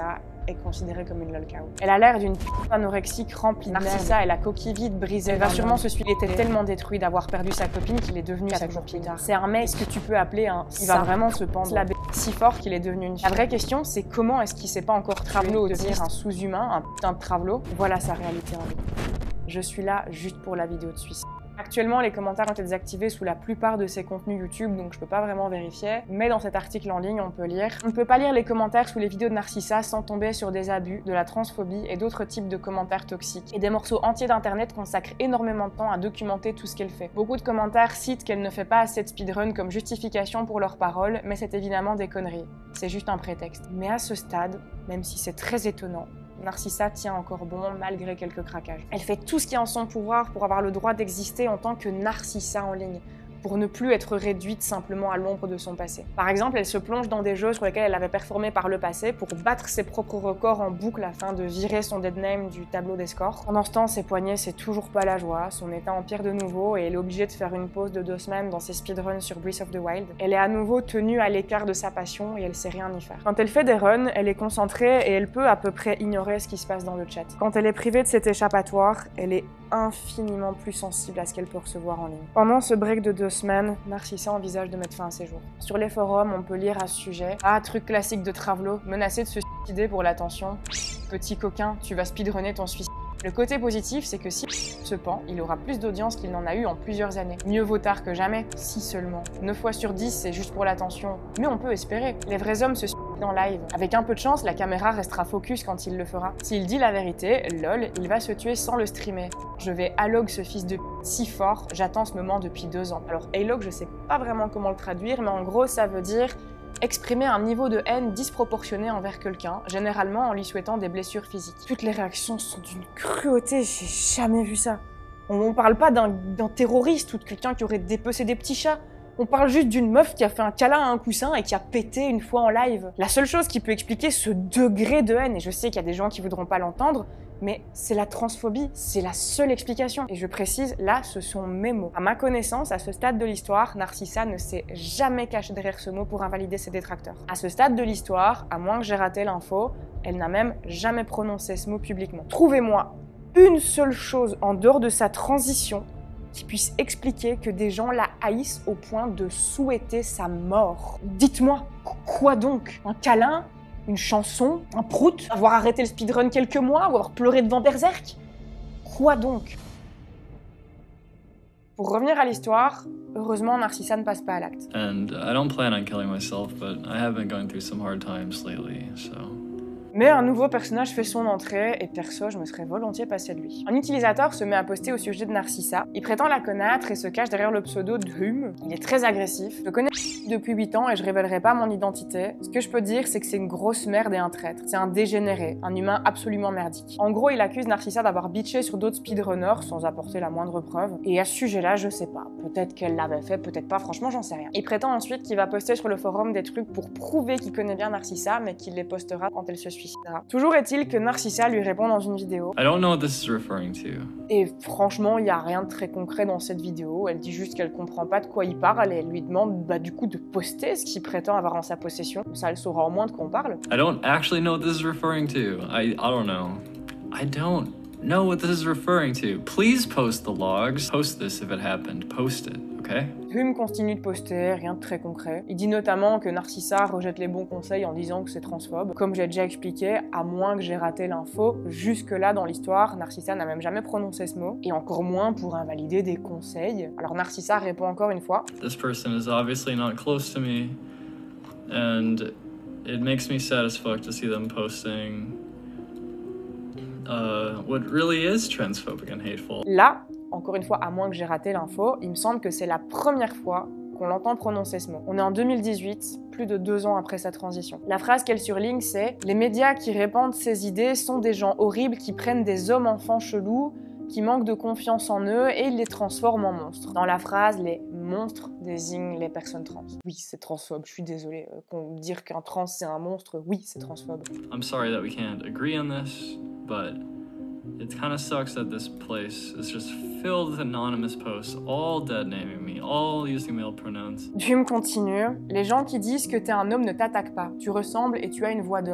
[SPEAKER 1] est considérée comme une lol cow. Elle a l'air d'une anorexique remplie de Narcissa et la coquille vide brisée. Elle va sûrement se suivre. Il était tellement détruit d'avoir perdu sa copine qu'il est devenu sa copine. C'est un mec, ce que tu peux appeler un... Il va vraiment se pendre la b... si fort qu'il est devenu une fille. La vraie question, c'est comment est-ce qu'il s'est pas encore travelo de dire un sous-humain, un putain de travelo. Voilà sa réalité en vie. Je suis là juste pour la vidéo de suicide. Actuellement, les commentaires ont été désactivés sous la plupart de ces contenus YouTube, donc je peux pas vraiment vérifier. Mais dans cet article en ligne, on peut lire. On ne peut pas lire les commentaires sous les vidéos de Narcissa sans tomber sur des abus, de la transphobie et d'autres types de commentaires toxiques. Et des morceaux entiers d'internet consacrent énormément de temps à documenter tout ce qu'elle fait. Beaucoup de commentaires citent qu'elle ne fait pas assez de speedrun comme justification pour leurs paroles, mais c'est évidemment des conneries. C'est juste un prétexte. Mais à ce stade, même si c'est très étonnant, Narcissa tient encore bon malgré quelques craquages. Elle fait tout ce qui est en son pouvoir pour avoir le droit d'exister en tant que Narcissa en ligne, pour ne plus être réduite simplement à l'ombre de son passé. Par exemple, elle se plonge dans des jeux sur lesquels elle avait performé par le passé pour battre ses propres records en boucle afin de virer son deadname du tableau des scores. Pendant ce temps, ses poignets, c'est toujours pas la joie, son état empire de nouveau et elle est obligée de faire une pause de deux semaines dans ses speedruns sur Breath of the Wild. Elle est à nouveau tenue à l'écart de sa passion et elle sait rien y faire. Quand elle fait des runs, elle est concentrée et elle peut à peu près ignorer ce qui se passe dans le chat. Quand elle est privée de cet échappatoire, elle est infiniment plus sensible à ce qu'elle peut recevoir en ligne. Pendant ce break de deux semaines, Narcissa envisage de mettre fin à ses jours. Sur les forums, on peut lire à ce sujet « Ah, truc classique de Travelo, menacé de se suicider pour l'attention. Petit coquin, tu vas speedrunner ton suicide. » Le côté positif, c'est que si se pend, il aura plus d'audience qu'il n'en a eu en plusieurs années. Mieux vaut tard que jamais, si seulement. neuf fois sur dix, c'est juste pour l'attention. Mais on peut espérer. Les vrais hommes se suicident en live. Avec un peu de chance, la caméra restera focus quand il le fera. S'il dit la vérité, lol, il va se tuer sans le streamer. Je vais alog ce fils de p... si fort, j'attends ce moment depuis deux ans. Alors alog, je sais pas vraiment comment le traduire, mais en gros, ça veut dire exprimer un niveau de haine disproportionné envers quelqu'un, généralement en lui souhaitant des blessures physiques. Toutes les réactions sont d'une cruauté, j'ai jamais vu ça. On, on parle pas d'un terroriste ou de quelqu'un qui aurait dépecé des petits chats. On parle juste d'une meuf qui a fait un câlin à un coussin et qui a pété une fois en live. La seule chose qui peut expliquer ce degré de haine, et je sais qu'il y a des gens qui voudront pas l'entendre, mais c'est la transphobie, c'est la seule explication. Et je précise, là, ce sont mes mots. À ma connaissance, à ce stade de l'histoire, Narcissa ne s'est jamais cachée derrière ce mot pour invalider ses détracteurs. À ce stade de l'histoire, à moins que j'ai raté l'info, elle n'a même jamais prononcé ce mot publiquement. Trouvez-moi une seule chose en dehors de sa transition qui puisse expliquer que des gens la haïssent au point de souhaiter sa mort. Dites-moi, quoi donc? Un câlin? Une chanson? Un prout? Avoir arrêté le speedrun quelques mois? Ou avoir pleuré devant Berserk? Quoi donc? Pour revenir à l'histoire, heureusement Narcissa ne passe pas à l'acte.
[SPEAKER 2] And I don't plan on killing myself, but I have been going through some hard times lately, so...
[SPEAKER 1] Mais un nouveau personnage fait son entrée, et perso, je me serais volontiers passé de lui. Un utilisateur se met à poster au sujet de Narcissa. Il prétend la connaître et se cache derrière le pseudo de Hum. Il est très agressif. Je connais depuis huit ans et je révélerai pas mon identité. Ce que je peux dire, c'est que c'est une grosse merde et un traître. C'est un dégénéré, un humain absolument merdique. En gros, il accuse Narcissa d'avoir bitché sur d'autres speedrunners sans apporter la moindre preuve. Et à ce sujet-là, je sais pas. Peut-être qu'elle l'avait fait, peut-être pas, franchement, j'en sais rien. Il prétend ensuite qu'il va poster sur le forum des trucs pour prouver qu'il connaît bien Narcissa, mais qu'il les postera quand elle se suicidera. Toujours est-il que Narcissa lui répond dans une vidéo.
[SPEAKER 2] I don't know what this is referring to.
[SPEAKER 1] Et franchement, il y a rien de très concret dans cette vidéo. Elle dit juste qu'elle comprend pas de quoi il parle et elle lui demande bah, du coup de poster ce qu'il prétend avoir en sa possession. Ça, elle saura au moins de quoi on parle.
[SPEAKER 2] I don't actually know what this is referring to. I, I don't know. I don't know what this is referring to. Please post the logs. Post this if it happened. Post it, okay?
[SPEAKER 1] Hum continue de poster, rien de très concret. Il dit notamment que Narcissa rejette les bons conseils en disant que c'est transphobe. Comme j'ai déjà expliqué, à moins que j'ai raté l'info, jusque-là dans l'histoire, Narcissa n'a même jamais prononcé ce mot, et encore moins pour invalider des conseils. Alors Narcissa répond encore une fois.
[SPEAKER 2] This person is obviously not close to me, and it makes me sad as fuck to see them posting uh, what really is transphobic and hateful.
[SPEAKER 1] Là, encore une fois, à moins que j'ai raté l'info, il me semble que c'est la première fois qu'on l'entend prononcer ce mot. On est en deux mille dix-huit, plus de deux ans après sa transition. La phrase qu'elle surligne, c'est « Les médias qui répandent ces idées sont des gens horribles qui prennent des hommes-enfants chelous, qui manquent de confiance en eux et ils les transforment en monstres. » Dans la phrase, les monstres désignent les personnes trans. Oui, c'est transphobe, je suis désolée. Euh, dire qu'un trans c'est un monstre, oui, c'est transphobe.
[SPEAKER 2] I'm sorry that we can't agree on this, but it kind of sucks that this place is just filled with anonymous posts, all dead naming me, all using male pronouns.
[SPEAKER 1] Dume continue. Les gens qui disent que t'es un homme ne t'attaquent pas. Tu ressembles et tu as une voix d'homme.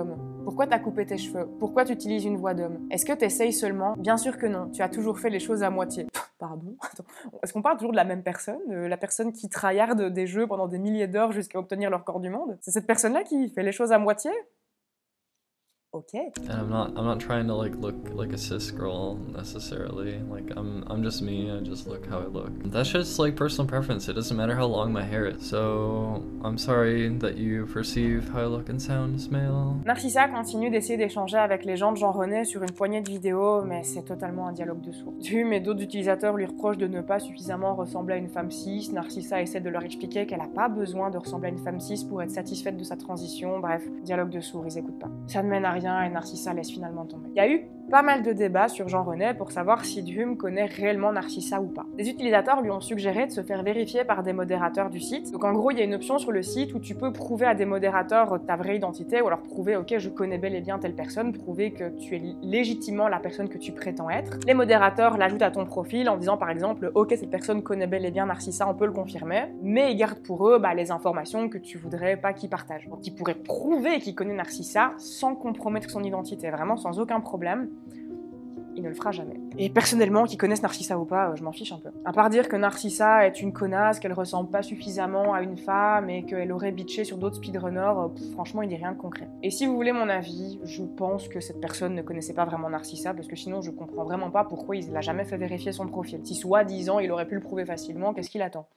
[SPEAKER 1] Pourquoi t'as coupé tes cheveux? Pourquoi tu utilises une voix d'homme? Est-ce que t'essayes seulement? Bien sûr que non, tu as toujours fait les choses à moitié. Pardon? Attends. Est-ce qu'on parle toujours de la même personne? De la personne qui tryharde des jeux pendant des milliers d'heures jusqu'à obtenir leur corps du monde? C'est cette personne-là qui fait les choses à moitié? Ok.
[SPEAKER 2] And I'm not I'm not trying to like look like a cis girl necessarily. Like I'm I'm just me, I just look how I look. That's just like personal preference. It doesn't matter how long my hair is. So I'm sorry that you perceive how I look and sound as male.
[SPEAKER 1] Narcissa continue d'essayer d'échanger avec les gens de Jean René sur une poignée de vidéos, mais c'est totalement un dialogue de sourds. Hume et d'autres utilisateurs lui reprochent de ne pas suffisamment ressembler à une femme cis. Narcissa essaie de leur expliquer qu'elle n'a pas besoin de ressembler à une femme cis pour être satisfaite de sa transition. Bref, dialogue de sourds, ils écoutent pas. Ça ne mène à rien et Narcissa laisse finalement tomber. Il y a eu pas mal de débats sur Jean René pour savoir si Hume connaît réellement Narcissa ou pas. Les utilisateurs lui ont suggéré de se faire vérifier par des modérateurs du site. Donc en gros, il y a une option sur le site où tu peux prouver à des modérateurs ta vraie identité, ou alors prouver, ok, je connais bel et bien telle personne, prouver que tu es légitimement la personne que tu prétends être. Les modérateurs l'ajoutent à ton profil en disant par exemple, ok, cette personne connaît bel et bien Narcissa, on peut le confirmer, mais ils gardent pour eux bah, les informations que tu voudrais pas qu'ils partagent. Donc ils pourraient prouver qu'il connaît Narcissa sans compromettre son identité, vraiment sans aucun problème. Il ne le fera jamais. Et personnellement, qu'ils connaissent Narcissa ou pas, je m'en fiche un peu. À part dire que Narcissa est une connasse, qu'elle ressemble pas suffisamment à une femme et qu'elle aurait bitché sur d'autres speedrunners, pff, franchement, il dit rien de concret. Et si vous voulez mon avis, je pense que cette personne ne connaissait pas vraiment Narcissa, parce que sinon je comprends vraiment pas pourquoi il l'a jamais fait vérifier son profil. Si soi-disant il aurait pu le prouver facilement, qu'est-ce qu'il attend?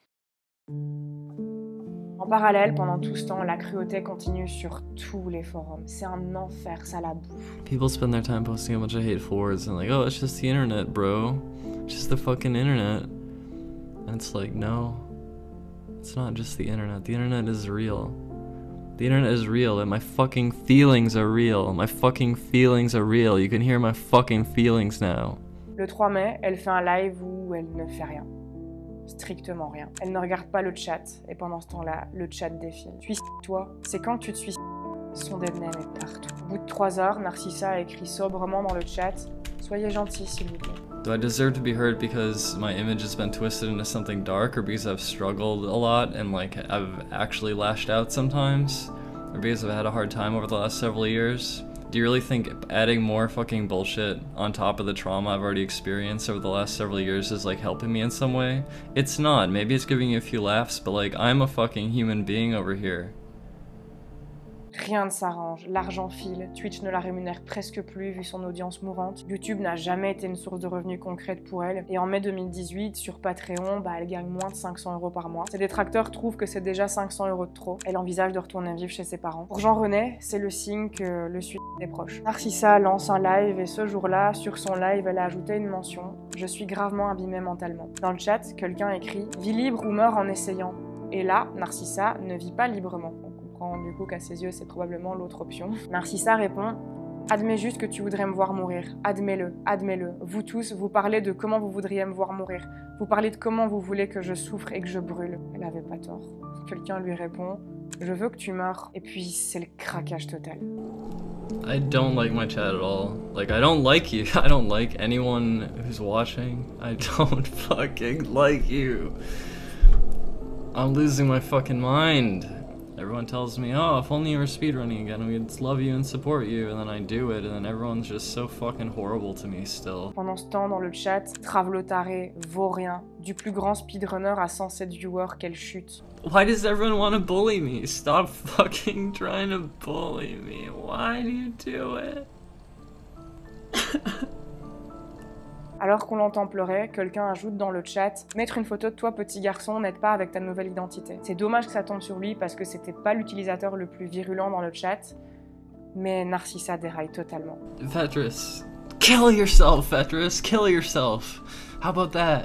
[SPEAKER 1] En parallèle, pendant tout ce temps, la cruauté continue sur tous les forums. C'est un enfer, ça la bouffe.
[SPEAKER 2] People spend their time posting a bunch of hateful words and like, oh, it's just the internet, bro. It's just the fucking internet. And it's like, no. It's not just the internet. The internet is real. The internet is real and my fucking feelings are real. My fucking feelings are real. You can hear my fucking feelings now.
[SPEAKER 1] Le trois mai, elle fait un live où elle ne fait rien. Strictement rien. Elle ne regarde pas le chat, et pendant ce temps-là, le chat défile. Suicide-toi, c'est quand tu te suicides. Son deadname est partout. Au bout de trois heures, Narcissa a écrit sobrement dans le chat « Soyez gentil, s'il vous plaît ».
[SPEAKER 2] Do I deserve to be hurt because my image has been twisted into something dark, or because I've struggled a lot and like I've actually lashed out sometimes, or because I've had a hard time over the last several years? Do you really think adding more fucking bullshit on top of the trauma I've already experienced over the last several years is like helping me in some way? It's not. Maybe it's giving you a few laughs, but like I'm a fucking human being over here.
[SPEAKER 1] Rien ne s'arrange, l'argent file, Twitch ne la rémunère presque plus vu son audience mourante, YouTube n'a jamais été une source de revenus concrète pour elle, et en mai deux mille dix-huit, sur Patreon, bah elle gagne moins de cinq cents euros par mois. Ses détracteurs trouvent que c'est déjà cinq cents euros de trop. Elle envisage de retourner vivre chez ses parents. Pour Jean René, c'est le signe que le suicide est proche. Narcissa lance un live et ce jour-là, sur son live, elle a ajouté une mention « Je suis gravement abîmée mentalement ». Dans le chat, quelqu'un écrit « Vis libre ou meurs en essayant ». Et là, Narcissa ne vit pas librement. Du coup qu'à ses yeux c'est probablement l'autre option. Narcissa répond « Admets juste que tu voudrais me voir mourir, admets-le, admets-le. Vous tous, vous parlez de comment vous voudriez me voir mourir. Vous parlez de comment vous voulez que je souffre et que je brûle. » Elle avait pas tort. Quelqu'un lui répond « Je veux que tu meurs. » Et puis c'est le craquage total.
[SPEAKER 2] I don't like my chat at all. Like, I don't like you. I don't like anyone who's watching. I don't fucking like you. I'm losing my fucking mind. Everyone tells me, oh, if only you were speedrunning again, we'd love you and support you, and then I do it, and then everyone's just so fucking horrible to me still.
[SPEAKER 1] Pendant ce temps, dans le chat, Travlotaré vaut rien. Du plus grand speedrunner à cent sept viewers, quelle chute.
[SPEAKER 2] Why does everyone want to bully me? Stop fucking trying to bully me. Why do you do it?
[SPEAKER 1] Alors qu'on l'entend pleurer, quelqu'un ajoute dans le chat « Mettre une photo de toi petit garçon n'aide pas avec ta nouvelle identité ». C'est dommage que ça tombe sur lui parce que c'était pas l'utilisateur le plus virulent dans le chat, mais Narcissa déraille totalement.
[SPEAKER 2] Vetris, kill yourself, Vetris, kill yourself. How about that?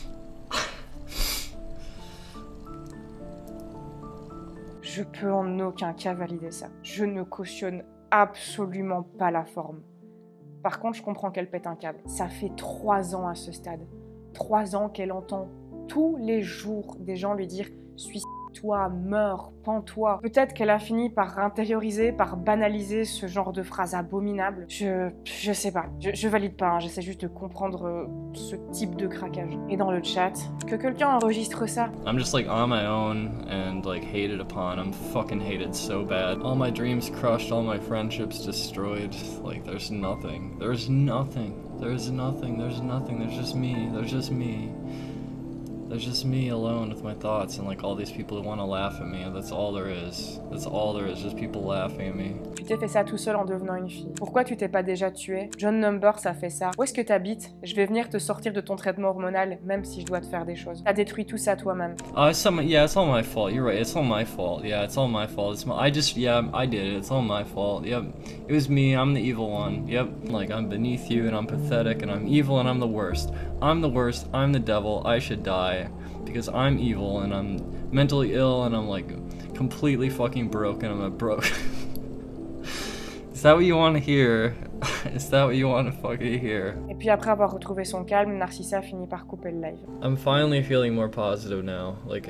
[SPEAKER 1] Je peux en aucun cas valider ça. Je ne cautionne absolument pas la forme. Par contre, je comprends qu'elle pète un câble. Ça fait trois ans à ce stade. Trois ans qu'elle entend tous les jours des gens lui dire « Suicide-toi ». tue-toi, meurs, pends-toi. Peut-être qu'elle a fini par intérioriser, par banaliser ce genre de phrases abominables. Je... je sais pas. Je, je valide pas, hein. J'essaie juste de comprendre euh, ce type de craquage. Et dans le chat, que quelqu'un enregistre ça.
[SPEAKER 2] I'm just like on my own and like hated upon. I'm fucking hated so bad. All my dreams crushed, all my friendships destroyed. Like there's nothing. There's nothing. There's nothing. There's nothing. There's just me. There's just me. There's just me alone with my thoughts and like all these people who want to laugh at me. That's all there is. That's all there is. Just people laughing at me.
[SPEAKER 1] Tu t'es fait ça tout seul en devenant une fille. Pourquoi tu t'es pas déjà tué? John Numbers a fait ça. Où est-ce que t'habites? Je vais venir te sortir de ton traitement hormonal, même si je dois te faire des choses. T'as détruit tout ça toi-même.
[SPEAKER 2] Uh, it's some, yeah, it's all my fault. You're right. It's all my fault. Yeah, it's all my fault. It's my, I just, yeah, I did it. It's all my fault. Yep. It was me. I'm the evil one. Yep. Like, I'm beneath you and I'm pathetic and I'm evil and I'm the worst. I'm the worst. I'm the devil. I should die. Because I'm evil and I'm mentally ill and I'm like completely fucking broken. I'm a broke. Is that what you want to hear? Is that what you want to fucking hear?
[SPEAKER 1] Et puis après avoir retrouvé son calme, Narcissa finit par couper le live.
[SPEAKER 2] I'm finally feeling more positive now. Like,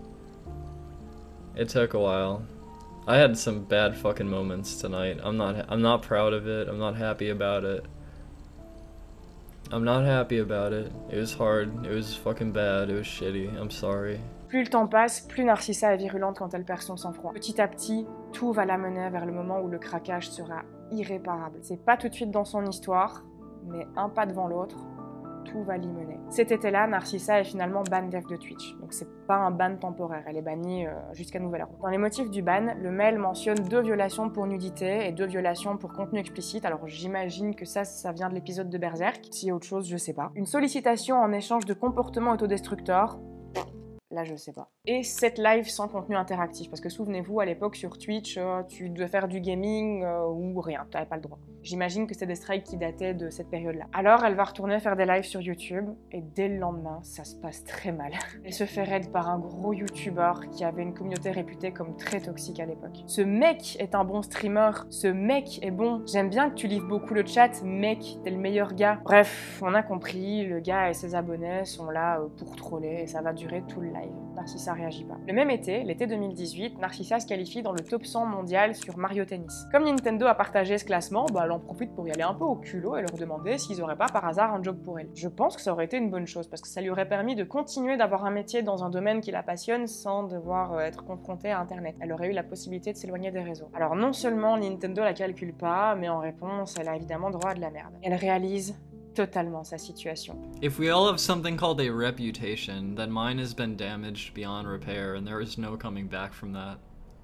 [SPEAKER 2] it took a while. I had some bad fucking moments tonight. I'm not. I'm not proud of it. I'm not happy about it. I'm not happy about it. It was hard. It was fucking bad. It was shitty. I'm sorry.
[SPEAKER 1] Plus le temps passe, plus Narcissa est virulente quand elle perd son sang-froid. Petit à petit, tout va l'amener vers le moment où le craquage sera irréparable. C'est pas tout de suite dans son histoire, mais un pas devant l'autre, tout va l'y mener. Cet été-là, Narcissa est finalement ban dev de Twitch. Donc c'est pas un ban temporaire, elle est bannie euh, jusqu'à nouvel ordre. Dans les motifs du ban, le mail mentionne deux violations pour nudité et deux violations pour contenu explicite. Alors j'imagine que ça, ça vient de l'épisode de Berserk. S'il y a autre chose, je sais pas. Une sollicitation en échange de comportements autodestructeurs. Là, je sais pas. Et sept lives sans contenu interactif, parce que souvenez-vous, à l'époque, sur Twitch, euh, tu devais faire du gaming euh, ou rien, tu n'avais pas le droit. J'imagine que c'est des strikes qui dataient de cette période-là. Alors, elle va retourner faire des lives sur YouTube, et dès le lendemain, ça se passe très mal. Elle se fait raid par un gros YouTuber qui avait une communauté réputée comme très toxique à l'époque. Ce mec est un bon streamer, ce mec est bon. J'aime bien que tu livres beaucoup le chat, mec, t'es le meilleur gars. Bref, on a compris, le gars et ses abonnés sont là euh, pour troller, et ça va durer tout le live. Narcissa réagit pas. Le même été, l'été deux mille dix-huit, Narcissa se qualifie dans le top cent mondial sur Mario Tennis. Comme Nintendo a partagé ce classement, bah, elle en profite pour y aller un peu au culot et leur demander s'ils auraient pas par hasard un job pour elle. Je pense que ça aurait été une bonne chose parce que ça lui aurait permis de continuer d'avoir un métier dans un domaine qui la passionne sans devoir euh, être confrontée à Internet. Elle aurait eu la possibilité de s'éloigner des réseaux. Alors non seulement Nintendo la calcule pas, mais en réponse, elle a évidemment droit à de la merde. Elle réalise totalement sa situation.
[SPEAKER 2] If we all have something called a reputation, then mine has been damaged beyond repair and there is no coming back from that.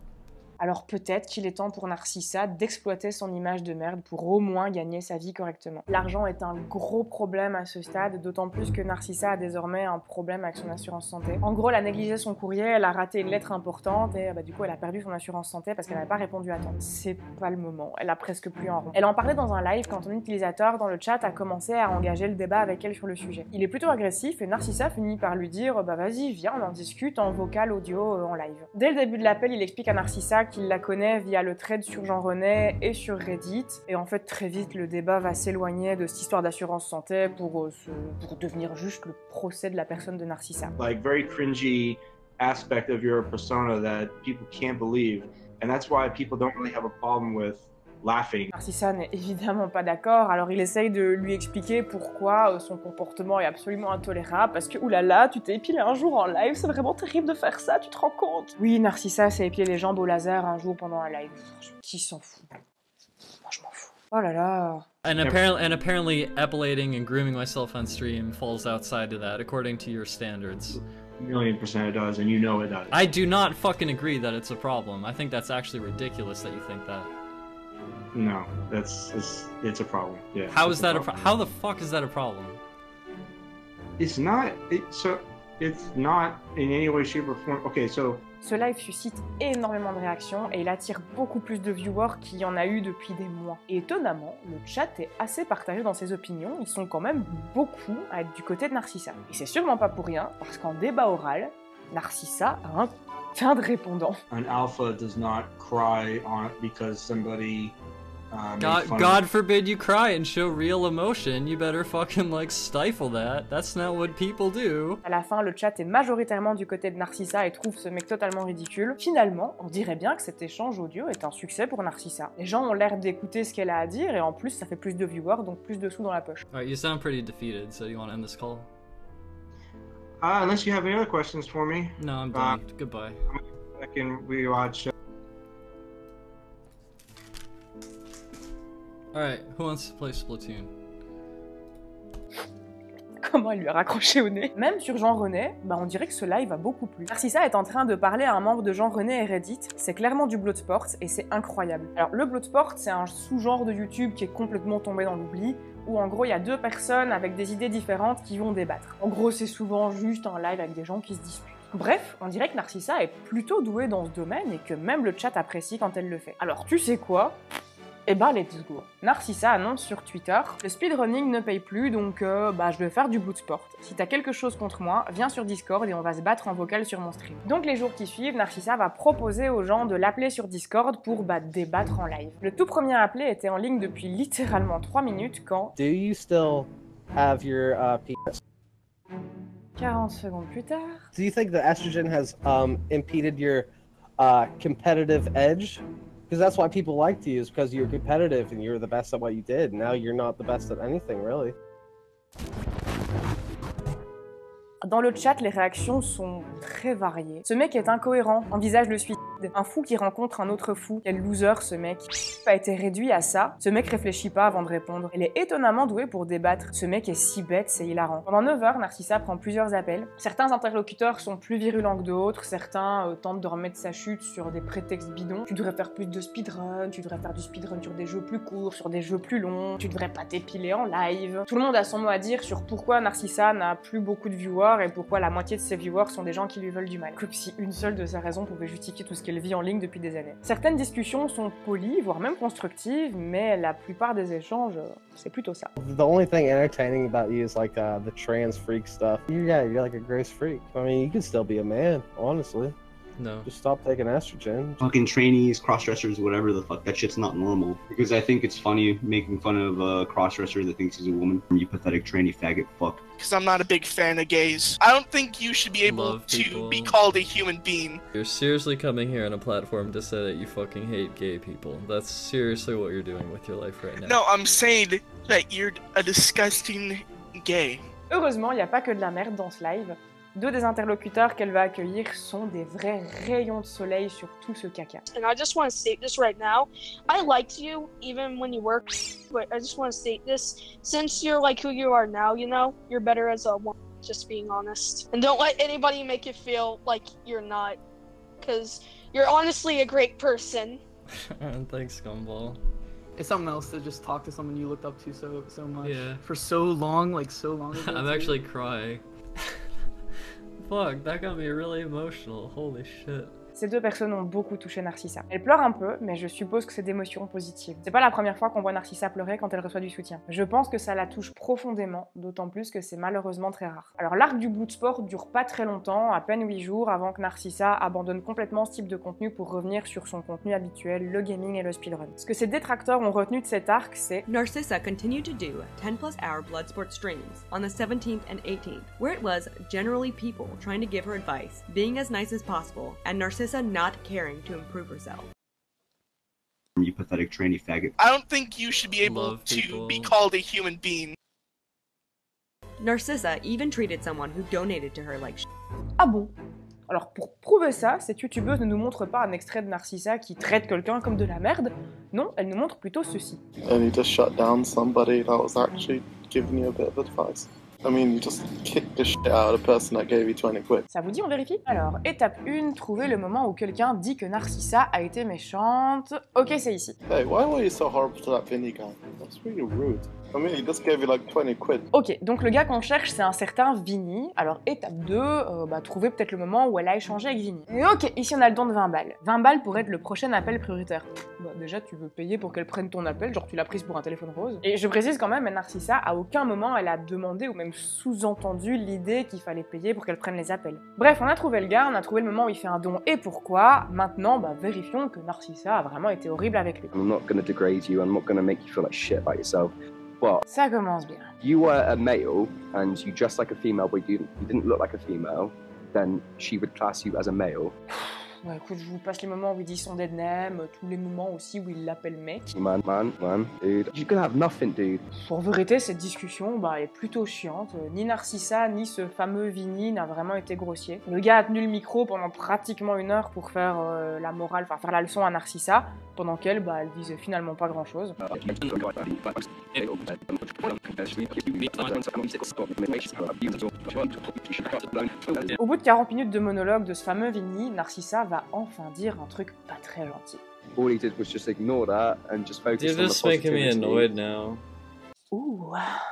[SPEAKER 1] Alors peut-être qu'il est temps pour Narcissa d'exploiter son image de merde pour au moins gagner sa vie correctement. L'argent est un gros problème à ce stade, d'autant plus que Narcissa a désormais un problème avec son assurance santé. En gros, elle a négligé son courrier, elle a raté une lettre importante et bah, du coup elle a perdu son assurance santé parce qu'elle n'avait pas répondu à temps. C'est pas le moment, elle a presque plus en rond. Elle en parlait dans un live quand un utilisateur dans le chat a commencé à engager le débat avec elle sur le sujet. Il est plutôt agressif et Narcissa finit par lui dire bah vas-y viens on en discute en vocal, audio, euh, en live. Dès le début de l'appel, il explique à Narcissa qu'il la connaît via le thread sur Jean René et sur Reddit. Et en fait, très vite, le débat va s'éloigner de cette histoire d'assurance santé pour, euh, se, pour devenir juste le procès de la personne de Narcissa.
[SPEAKER 7] Like very cringy aspect of your persona that people can't believe. And that's why people don't really have a problem with laughing.
[SPEAKER 1] Narcissa n'est évidemment pas d'accord, alors il essaye de lui expliquer pourquoi son comportement est absolument intolérable, parce que oulala, tu t'es épilé un jour en live, c'est vraiment terrible de faire ça, tu te rends compte? Oui, Narcissa s'est épilé les jambes au laser un jour pendant un live. Qui s'en fout? Moi, je m'en fous. Oh là là.
[SPEAKER 2] And apparently, and apparently, epilating and grooming myself on stream falls outside of that, according to your standards.
[SPEAKER 7] A million percent it does, and you know it does.
[SPEAKER 2] I do not fucking agree that it's a problem. I think that's actually ridiculous that you think that.
[SPEAKER 7] No, that's it's, it's a problem. Yeah.
[SPEAKER 2] How is that a pro- how the fuck is that a problem?
[SPEAKER 7] It's not. It, so it's not in any way, shape, or form. Okay, so.
[SPEAKER 1] Ce live suscite énormément de réactions et il attire beaucoup plus de viewers qu'il y en a eu depuis des mois. Et étonnamment, le chat est assez partagé dans ses opinions, ils sont quand même beaucoup à être du côté de Narcissa. Et c'est sûrement pas pour rien, parce qu'en débat oral, Narcissa a un tas de répondants.
[SPEAKER 7] An alpha does not cry on because somebody Uh, made
[SPEAKER 2] God,
[SPEAKER 7] fun of-
[SPEAKER 2] God forbid you cry and show real emotion. You better fucking like stifle that. That's not what people do.
[SPEAKER 1] À la fin, le chat est majoritairement du côté de Narcissa et trouve ce mec totalement ridicule. Finalement, on dirait bien que cet échange audio est un succès pour Narcissa. Les gens ont l'air d'écouter ce qu'elle a à dire et en plus, ça fait plus de viewers, donc plus de sous dans la poche.
[SPEAKER 2] Alright, you sound pretty defeated, so you want to end this call?
[SPEAKER 7] Uh, unless you have any other questions for me,
[SPEAKER 2] No, I'm
[SPEAKER 7] Uh,
[SPEAKER 2] done. Goodbye.
[SPEAKER 7] I can rewatch.
[SPEAKER 2] Alright, who wants to play Splatoon?
[SPEAKER 1] Comment il lui a raccroché au nez. Même sur Jean René, bah on dirait que ce live a beaucoup plu. Narcissa est en train de parler à un membre de Jean René et Reddit, c'est clairement du Bloodsport et c'est incroyable. Alors le Bloodsport, c'est un sous-genre de YouTube qui est complètement tombé dans l'oubli, où en gros il y a deux personnes avec des idées différentes qui vont débattre. En gros c'est souvent juste un live avec des gens qui se disputent. Bref, on dirait que Narcissa est plutôt douée dans ce domaine et que même le chat apprécie quand elle le fait. Alors tu sais quoi ? Eh bah let's go. Narcissa annonce sur Twitter « Le speedrunning ne paye plus, donc euh, bah je vais faire du Bloodsport. Si t'as quelque chose contre moi, viens sur Discord et on va se battre en vocal sur mon stream. » Donc les jours qui suivent, Narcissa va proposer aux gens de l'appeler sur Discord pour bah, débattre en live. Le tout premier appelé était en ligne depuis littéralement trois minutes quand...
[SPEAKER 8] Do you still have your uh, penis?
[SPEAKER 1] quarante secondes plus tard...
[SPEAKER 8] Do you think that estrogen has um, impeded your uh, competitive edge? Because that's why people liked you, is because you're competitive and you're the best at what you did. Now you're not the best at anything, really.
[SPEAKER 1] Dans le chat, les réactions sont très variées. Ce mec est incohérent, envisage le suicide. Un fou qui rencontre un autre fou. Quel loser ce mec. A été réduit à ça. Ce mec réfléchit pas avant de répondre. Elle est étonnamment douée pour débattre. Ce mec est si bête, c'est hilarant. Pendant neuf heures, Narcissa prend plusieurs appels. Certains interlocuteurs sont plus virulents que d'autres. Certains euh, tentent de remettre sa chute sur des prétextes bidons. Tu devrais faire plus de speedrun. Tu devrais faire du speedrun sur des jeux plus courts, sur des jeux plus longs. Tu devrais pas t'épiler en live. Tout le monde a son mot à dire sur pourquoi Narcissa n'a plus beaucoup de viewers et pourquoi la moitié de ses viewers sont des gens qui lui veulent du mal. Comme si une seule de ses raisons pouvait justifier tout ce qu'elle vit en ligne depuis des années. Certaines discussions sont polies, voire même constructives, mais la plupart des échanges, c'est plutôt ça.
[SPEAKER 8] The only thing entertaining about you is like uh, the trans freak stuff. Yeah, you're like a gross freak. I mean, you could still be a man, honestly.
[SPEAKER 2] No.
[SPEAKER 8] Just stop taking estrogen.
[SPEAKER 9] Fucking trainees, cross-dressers, whatever the fuck, that shit's not normal. Because I think it's funny making fun of a cross-dresser that thinks he's a woman. You pathetic trainee faggot fuck.
[SPEAKER 10] Because I'm not a big fan of gays. I don't think you should be able
[SPEAKER 2] Love
[SPEAKER 10] to
[SPEAKER 2] people.
[SPEAKER 10] be called a human being.
[SPEAKER 2] You're seriously coming here on a platform to say that you fucking hate gay people. That's seriously what you're doing with your life right now.
[SPEAKER 10] No, I'm saying that you're a disgusting gay.
[SPEAKER 1] Heureusement, il n'y a pas que de la merde dans ce live. Deux des interlocuteurs qu'elle va accueillir sont des vrais rayons de soleil sur tout ce caca.
[SPEAKER 11] And I just want to state this right now. I liked you even when you were, but I just want to state this. Since you're like who you are now, you know, you're better as a woman, just being honest. And don't let anybody make you feel like you're not, because you're honestly a great person.
[SPEAKER 2] Thanks, Gumball.
[SPEAKER 12] It's something else to just talk to someone you looked up to so so much.
[SPEAKER 2] Yeah.
[SPEAKER 12] For so long, like so long ago.
[SPEAKER 2] I'm
[SPEAKER 12] too.
[SPEAKER 2] actually crying. Fuck, that got me really emotional. Holy shit.
[SPEAKER 1] Ces deux personnes ont beaucoup touché Narcissa. Elle pleure un peu, mais je suppose que c'est d'émotions positives. C'est pas la première fois qu'on voit Narcissa pleurer quand elle reçoit du soutien. Je pense que ça la touche profondément, d'autant plus que c'est malheureusement très rare. Alors l'arc du Bloodsport dure pas très longtemps, à peine huit jours, avant que Narcissa abandonne complètement ce type de contenu pour revenir sur son contenu habituel, le gaming et le speedrun. Ce que ses détracteurs ont retenu de cet arc, c'est
[SPEAKER 3] Narcissa continued to do ten plus hour Bloodsport streams on the seventeenth and eighteenth, where it was generally people trying to give her advice, being as nice as possible, and Narcissa not caring to improve herself.
[SPEAKER 9] You pathetic trainee faggot.
[SPEAKER 10] I don't think you should be able
[SPEAKER 2] Love
[SPEAKER 10] to
[SPEAKER 2] people.
[SPEAKER 10] be called a human being.
[SPEAKER 3] Narcissa even treated someone who donated to her like sh**.
[SPEAKER 1] ah bon. Alors pour prouver ça, cette youtubeuse ne nous montre pas un extrait de Narcissa qui traite quelqu'un comme de la merde. Non, elle nous montre plutôt ceci.
[SPEAKER 13] And you just shut down somebody that was actually giving you a bit of advice. I mean, you just kicked the shit out of the person that gave you twenty quid.
[SPEAKER 1] Ça vous dit, on vérifie? Alors, étape un, trouver le moment où quelqu'un dit que Narcissa a été méchante. Ok, c'est ici.
[SPEAKER 13] Hey, why were you so horrible to that Vinny guy? That's really rude. I mean, he just gave you like twenty quid.
[SPEAKER 1] Ok, donc le gars qu'on cherche, c'est un certain Vinny. Alors, étape deux, euh, bah, trouver peut-être le moment où elle a échangé avec Vinny. Et ok, ici on a le don de vingt balles. vingt balles pour être le prochain appel prioritaire. Bah, déjà, tu veux payer pour qu'elle prenne ton appel, genre tu l'as prise pour un téléphone rose. Et je précise quand même, Narcissa, à aucun moment elle a demandé ou même sous-entendu l'idée qu'il fallait payer pour qu'elle prenne les appels. Bref, on a trouvé le gars, on a trouvé le moment où il fait un don et pourquoi. Maintenant, bah, vérifions que Narcissa a vraiment été horrible avec lui.
[SPEAKER 14] I'm not gonna degrade you, I'm not gonna make you feel like shit about yourself. But
[SPEAKER 1] ça commence bien.
[SPEAKER 14] You were a male and you dressed like a female, but you didn't, you didn't look like a female, then she would class you as a male.
[SPEAKER 1] Ouais, écoute, je vous passe les moments où il dit son dead name, tous les moments aussi où il l'appelle mec.
[SPEAKER 14] Man, man, man, dude. You can have nothing, dude.
[SPEAKER 1] En vérité, cette discussion, bah, est plutôt chiante. Ni Narcissa, ni ce fameux Vinny n'a vraiment été grossier. Le gars a tenu le micro pendant pratiquement une heure pour faire euh, la morale, enfin faire la leçon à Narcissa, pendant qu'elle, bah, elle disait finalement pas grand-chose. Au bout de quarante minutes de monologue de ce fameux Vinny, Narcissa va enfin dire un truc pas très gentil.
[SPEAKER 14] All he did was just ignore that and just focus
[SPEAKER 2] You're
[SPEAKER 14] on the
[SPEAKER 2] just making me
[SPEAKER 14] positivity.
[SPEAKER 2] annoyed now.
[SPEAKER 1] Ouh.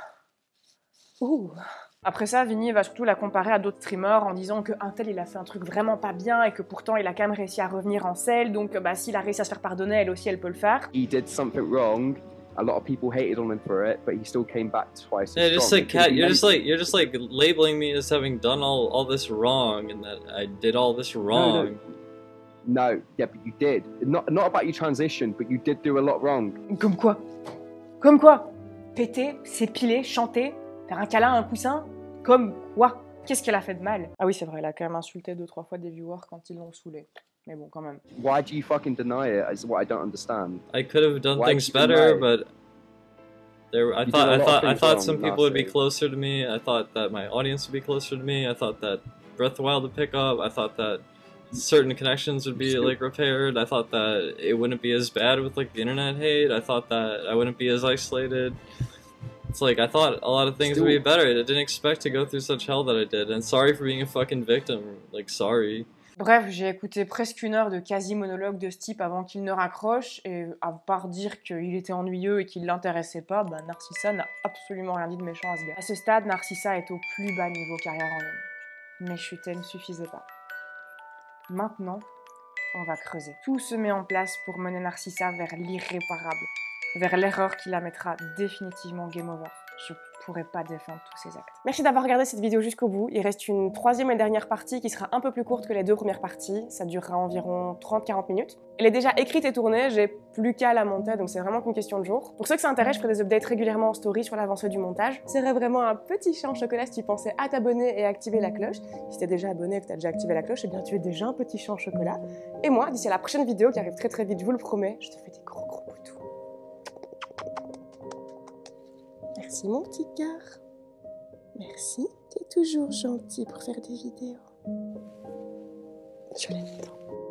[SPEAKER 1] Ouh. Après ça, Vinny va surtout la comparer à d'autres streamers en disant que un tel il a fait un truc vraiment pas bien et que pourtant il a quand même réussi à revenir en selle, donc bah s'il a réussi à se faire pardonner, elle aussi elle peut le faire.
[SPEAKER 14] He did something wrong. A lot of people hated on him for it, but he still came back twice as
[SPEAKER 2] Yeah, just
[SPEAKER 14] strong.
[SPEAKER 2] like Kat, you're just like you're just like labeling me as having done all all this wrong and that I did all this wrong.
[SPEAKER 14] No, no, yeah, but you did. Not not about your transition, but you did do a lot wrong.
[SPEAKER 1] Comme quoi? Comme quoi? Péter, s'épiler, chanter, faire un câlin à un coussin? Comme quoi? Qu'est-ce qu'elle a fait de mal? Ah oui, c'est vrai, elle a quand même insulté deux trois fois des viewers quand ils l'ont saoulé. Mais bon, quand même.
[SPEAKER 14] Why do you fucking deny it? Is what I don't understand.
[SPEAKER 2] I could have done
[SPEAKER 14] Why
[SPEAKER 2] things
[SPEAKER 14] do you
[SPEAKER 2] better,
[SPEAKER 14] deny it?
[SPEAKER 2] but there I
[SPEAKER 14] You
[SPEAKER 2] thought
[SPEAKER 14] did a
[SPEAKER 2] I
[SPEAKER 14] lot of
[SPEAKER 2] thought I
[SPEAKER 14] things
[SPEAKER 2] thought
[SPEAKER 14] wrong,
[SPEAKER 2] some people would be
[SPEAKER 14] Narcy.
[SPEAKER 2] closer to me. I thought that my audience would be closer to me. I thought that Breath of the Wild would pick up. I thought that certain connections would be
[SPEAKER 14] Still.
[SPEAKER 2] like repaired. I thought that it wouldn't be as bad with like the internet hate. I thought that I wouldn't be as isolated. It's like I thought a lot of things would be better. I didn't expect to go through such hell that I did. And sorry for being a fucking victim. Like sorry.
[SPEAKER 1] Bref, j'ai écouté presque une heure de quasi-monologue de ce type avant qu'il ne raccroche, et à part dire qu'il était ennuyeux et qu'il l'intéressait pas, bah Narcissa n'a absolument rien dit de méchant à ce gars. À ce stade, Narcissa est au plus bas niveau carrière en ligne. Mais chuter ne suffisait pas. Maintenant, on va creuser. Tout se met en place pour mener Narcissa vers l'irréparable, vers l'erreur qui la mettra définitivement game over. Je pourrais pas défendre tous ces actes. Merci d'avoir regardé cette vidéo jusqu'au bout. Il reste une troisième et dernière partie qui sera un peu plus courte que les deux premières parties. Ça durera environ trente à quarante minutes. Elle est déjà écrite et tournée, j'ai plus qu'à la monter, donc c'est vraiment qu'une question de jour. Pour ceux que ça intéresse, je ferai des updates régulièrement en story sur l'avancée du montage. Ce serait vraiment un petit chien au chocolat si tu pensais à t'abonner et activer la cloche. Si t'es déjà abonné et que t'as déjà activé la cloche, eh bien tu es déjà un petit chien au chocolat. Et moi, d'ici à la prochaine vidéo qui arrive très très vite, je vous le promets, je te fais des gros gros poutous. Merci mon petit cœur. Merci, t'es toujours gentil pour faire des vidéos. Je l'aime tant.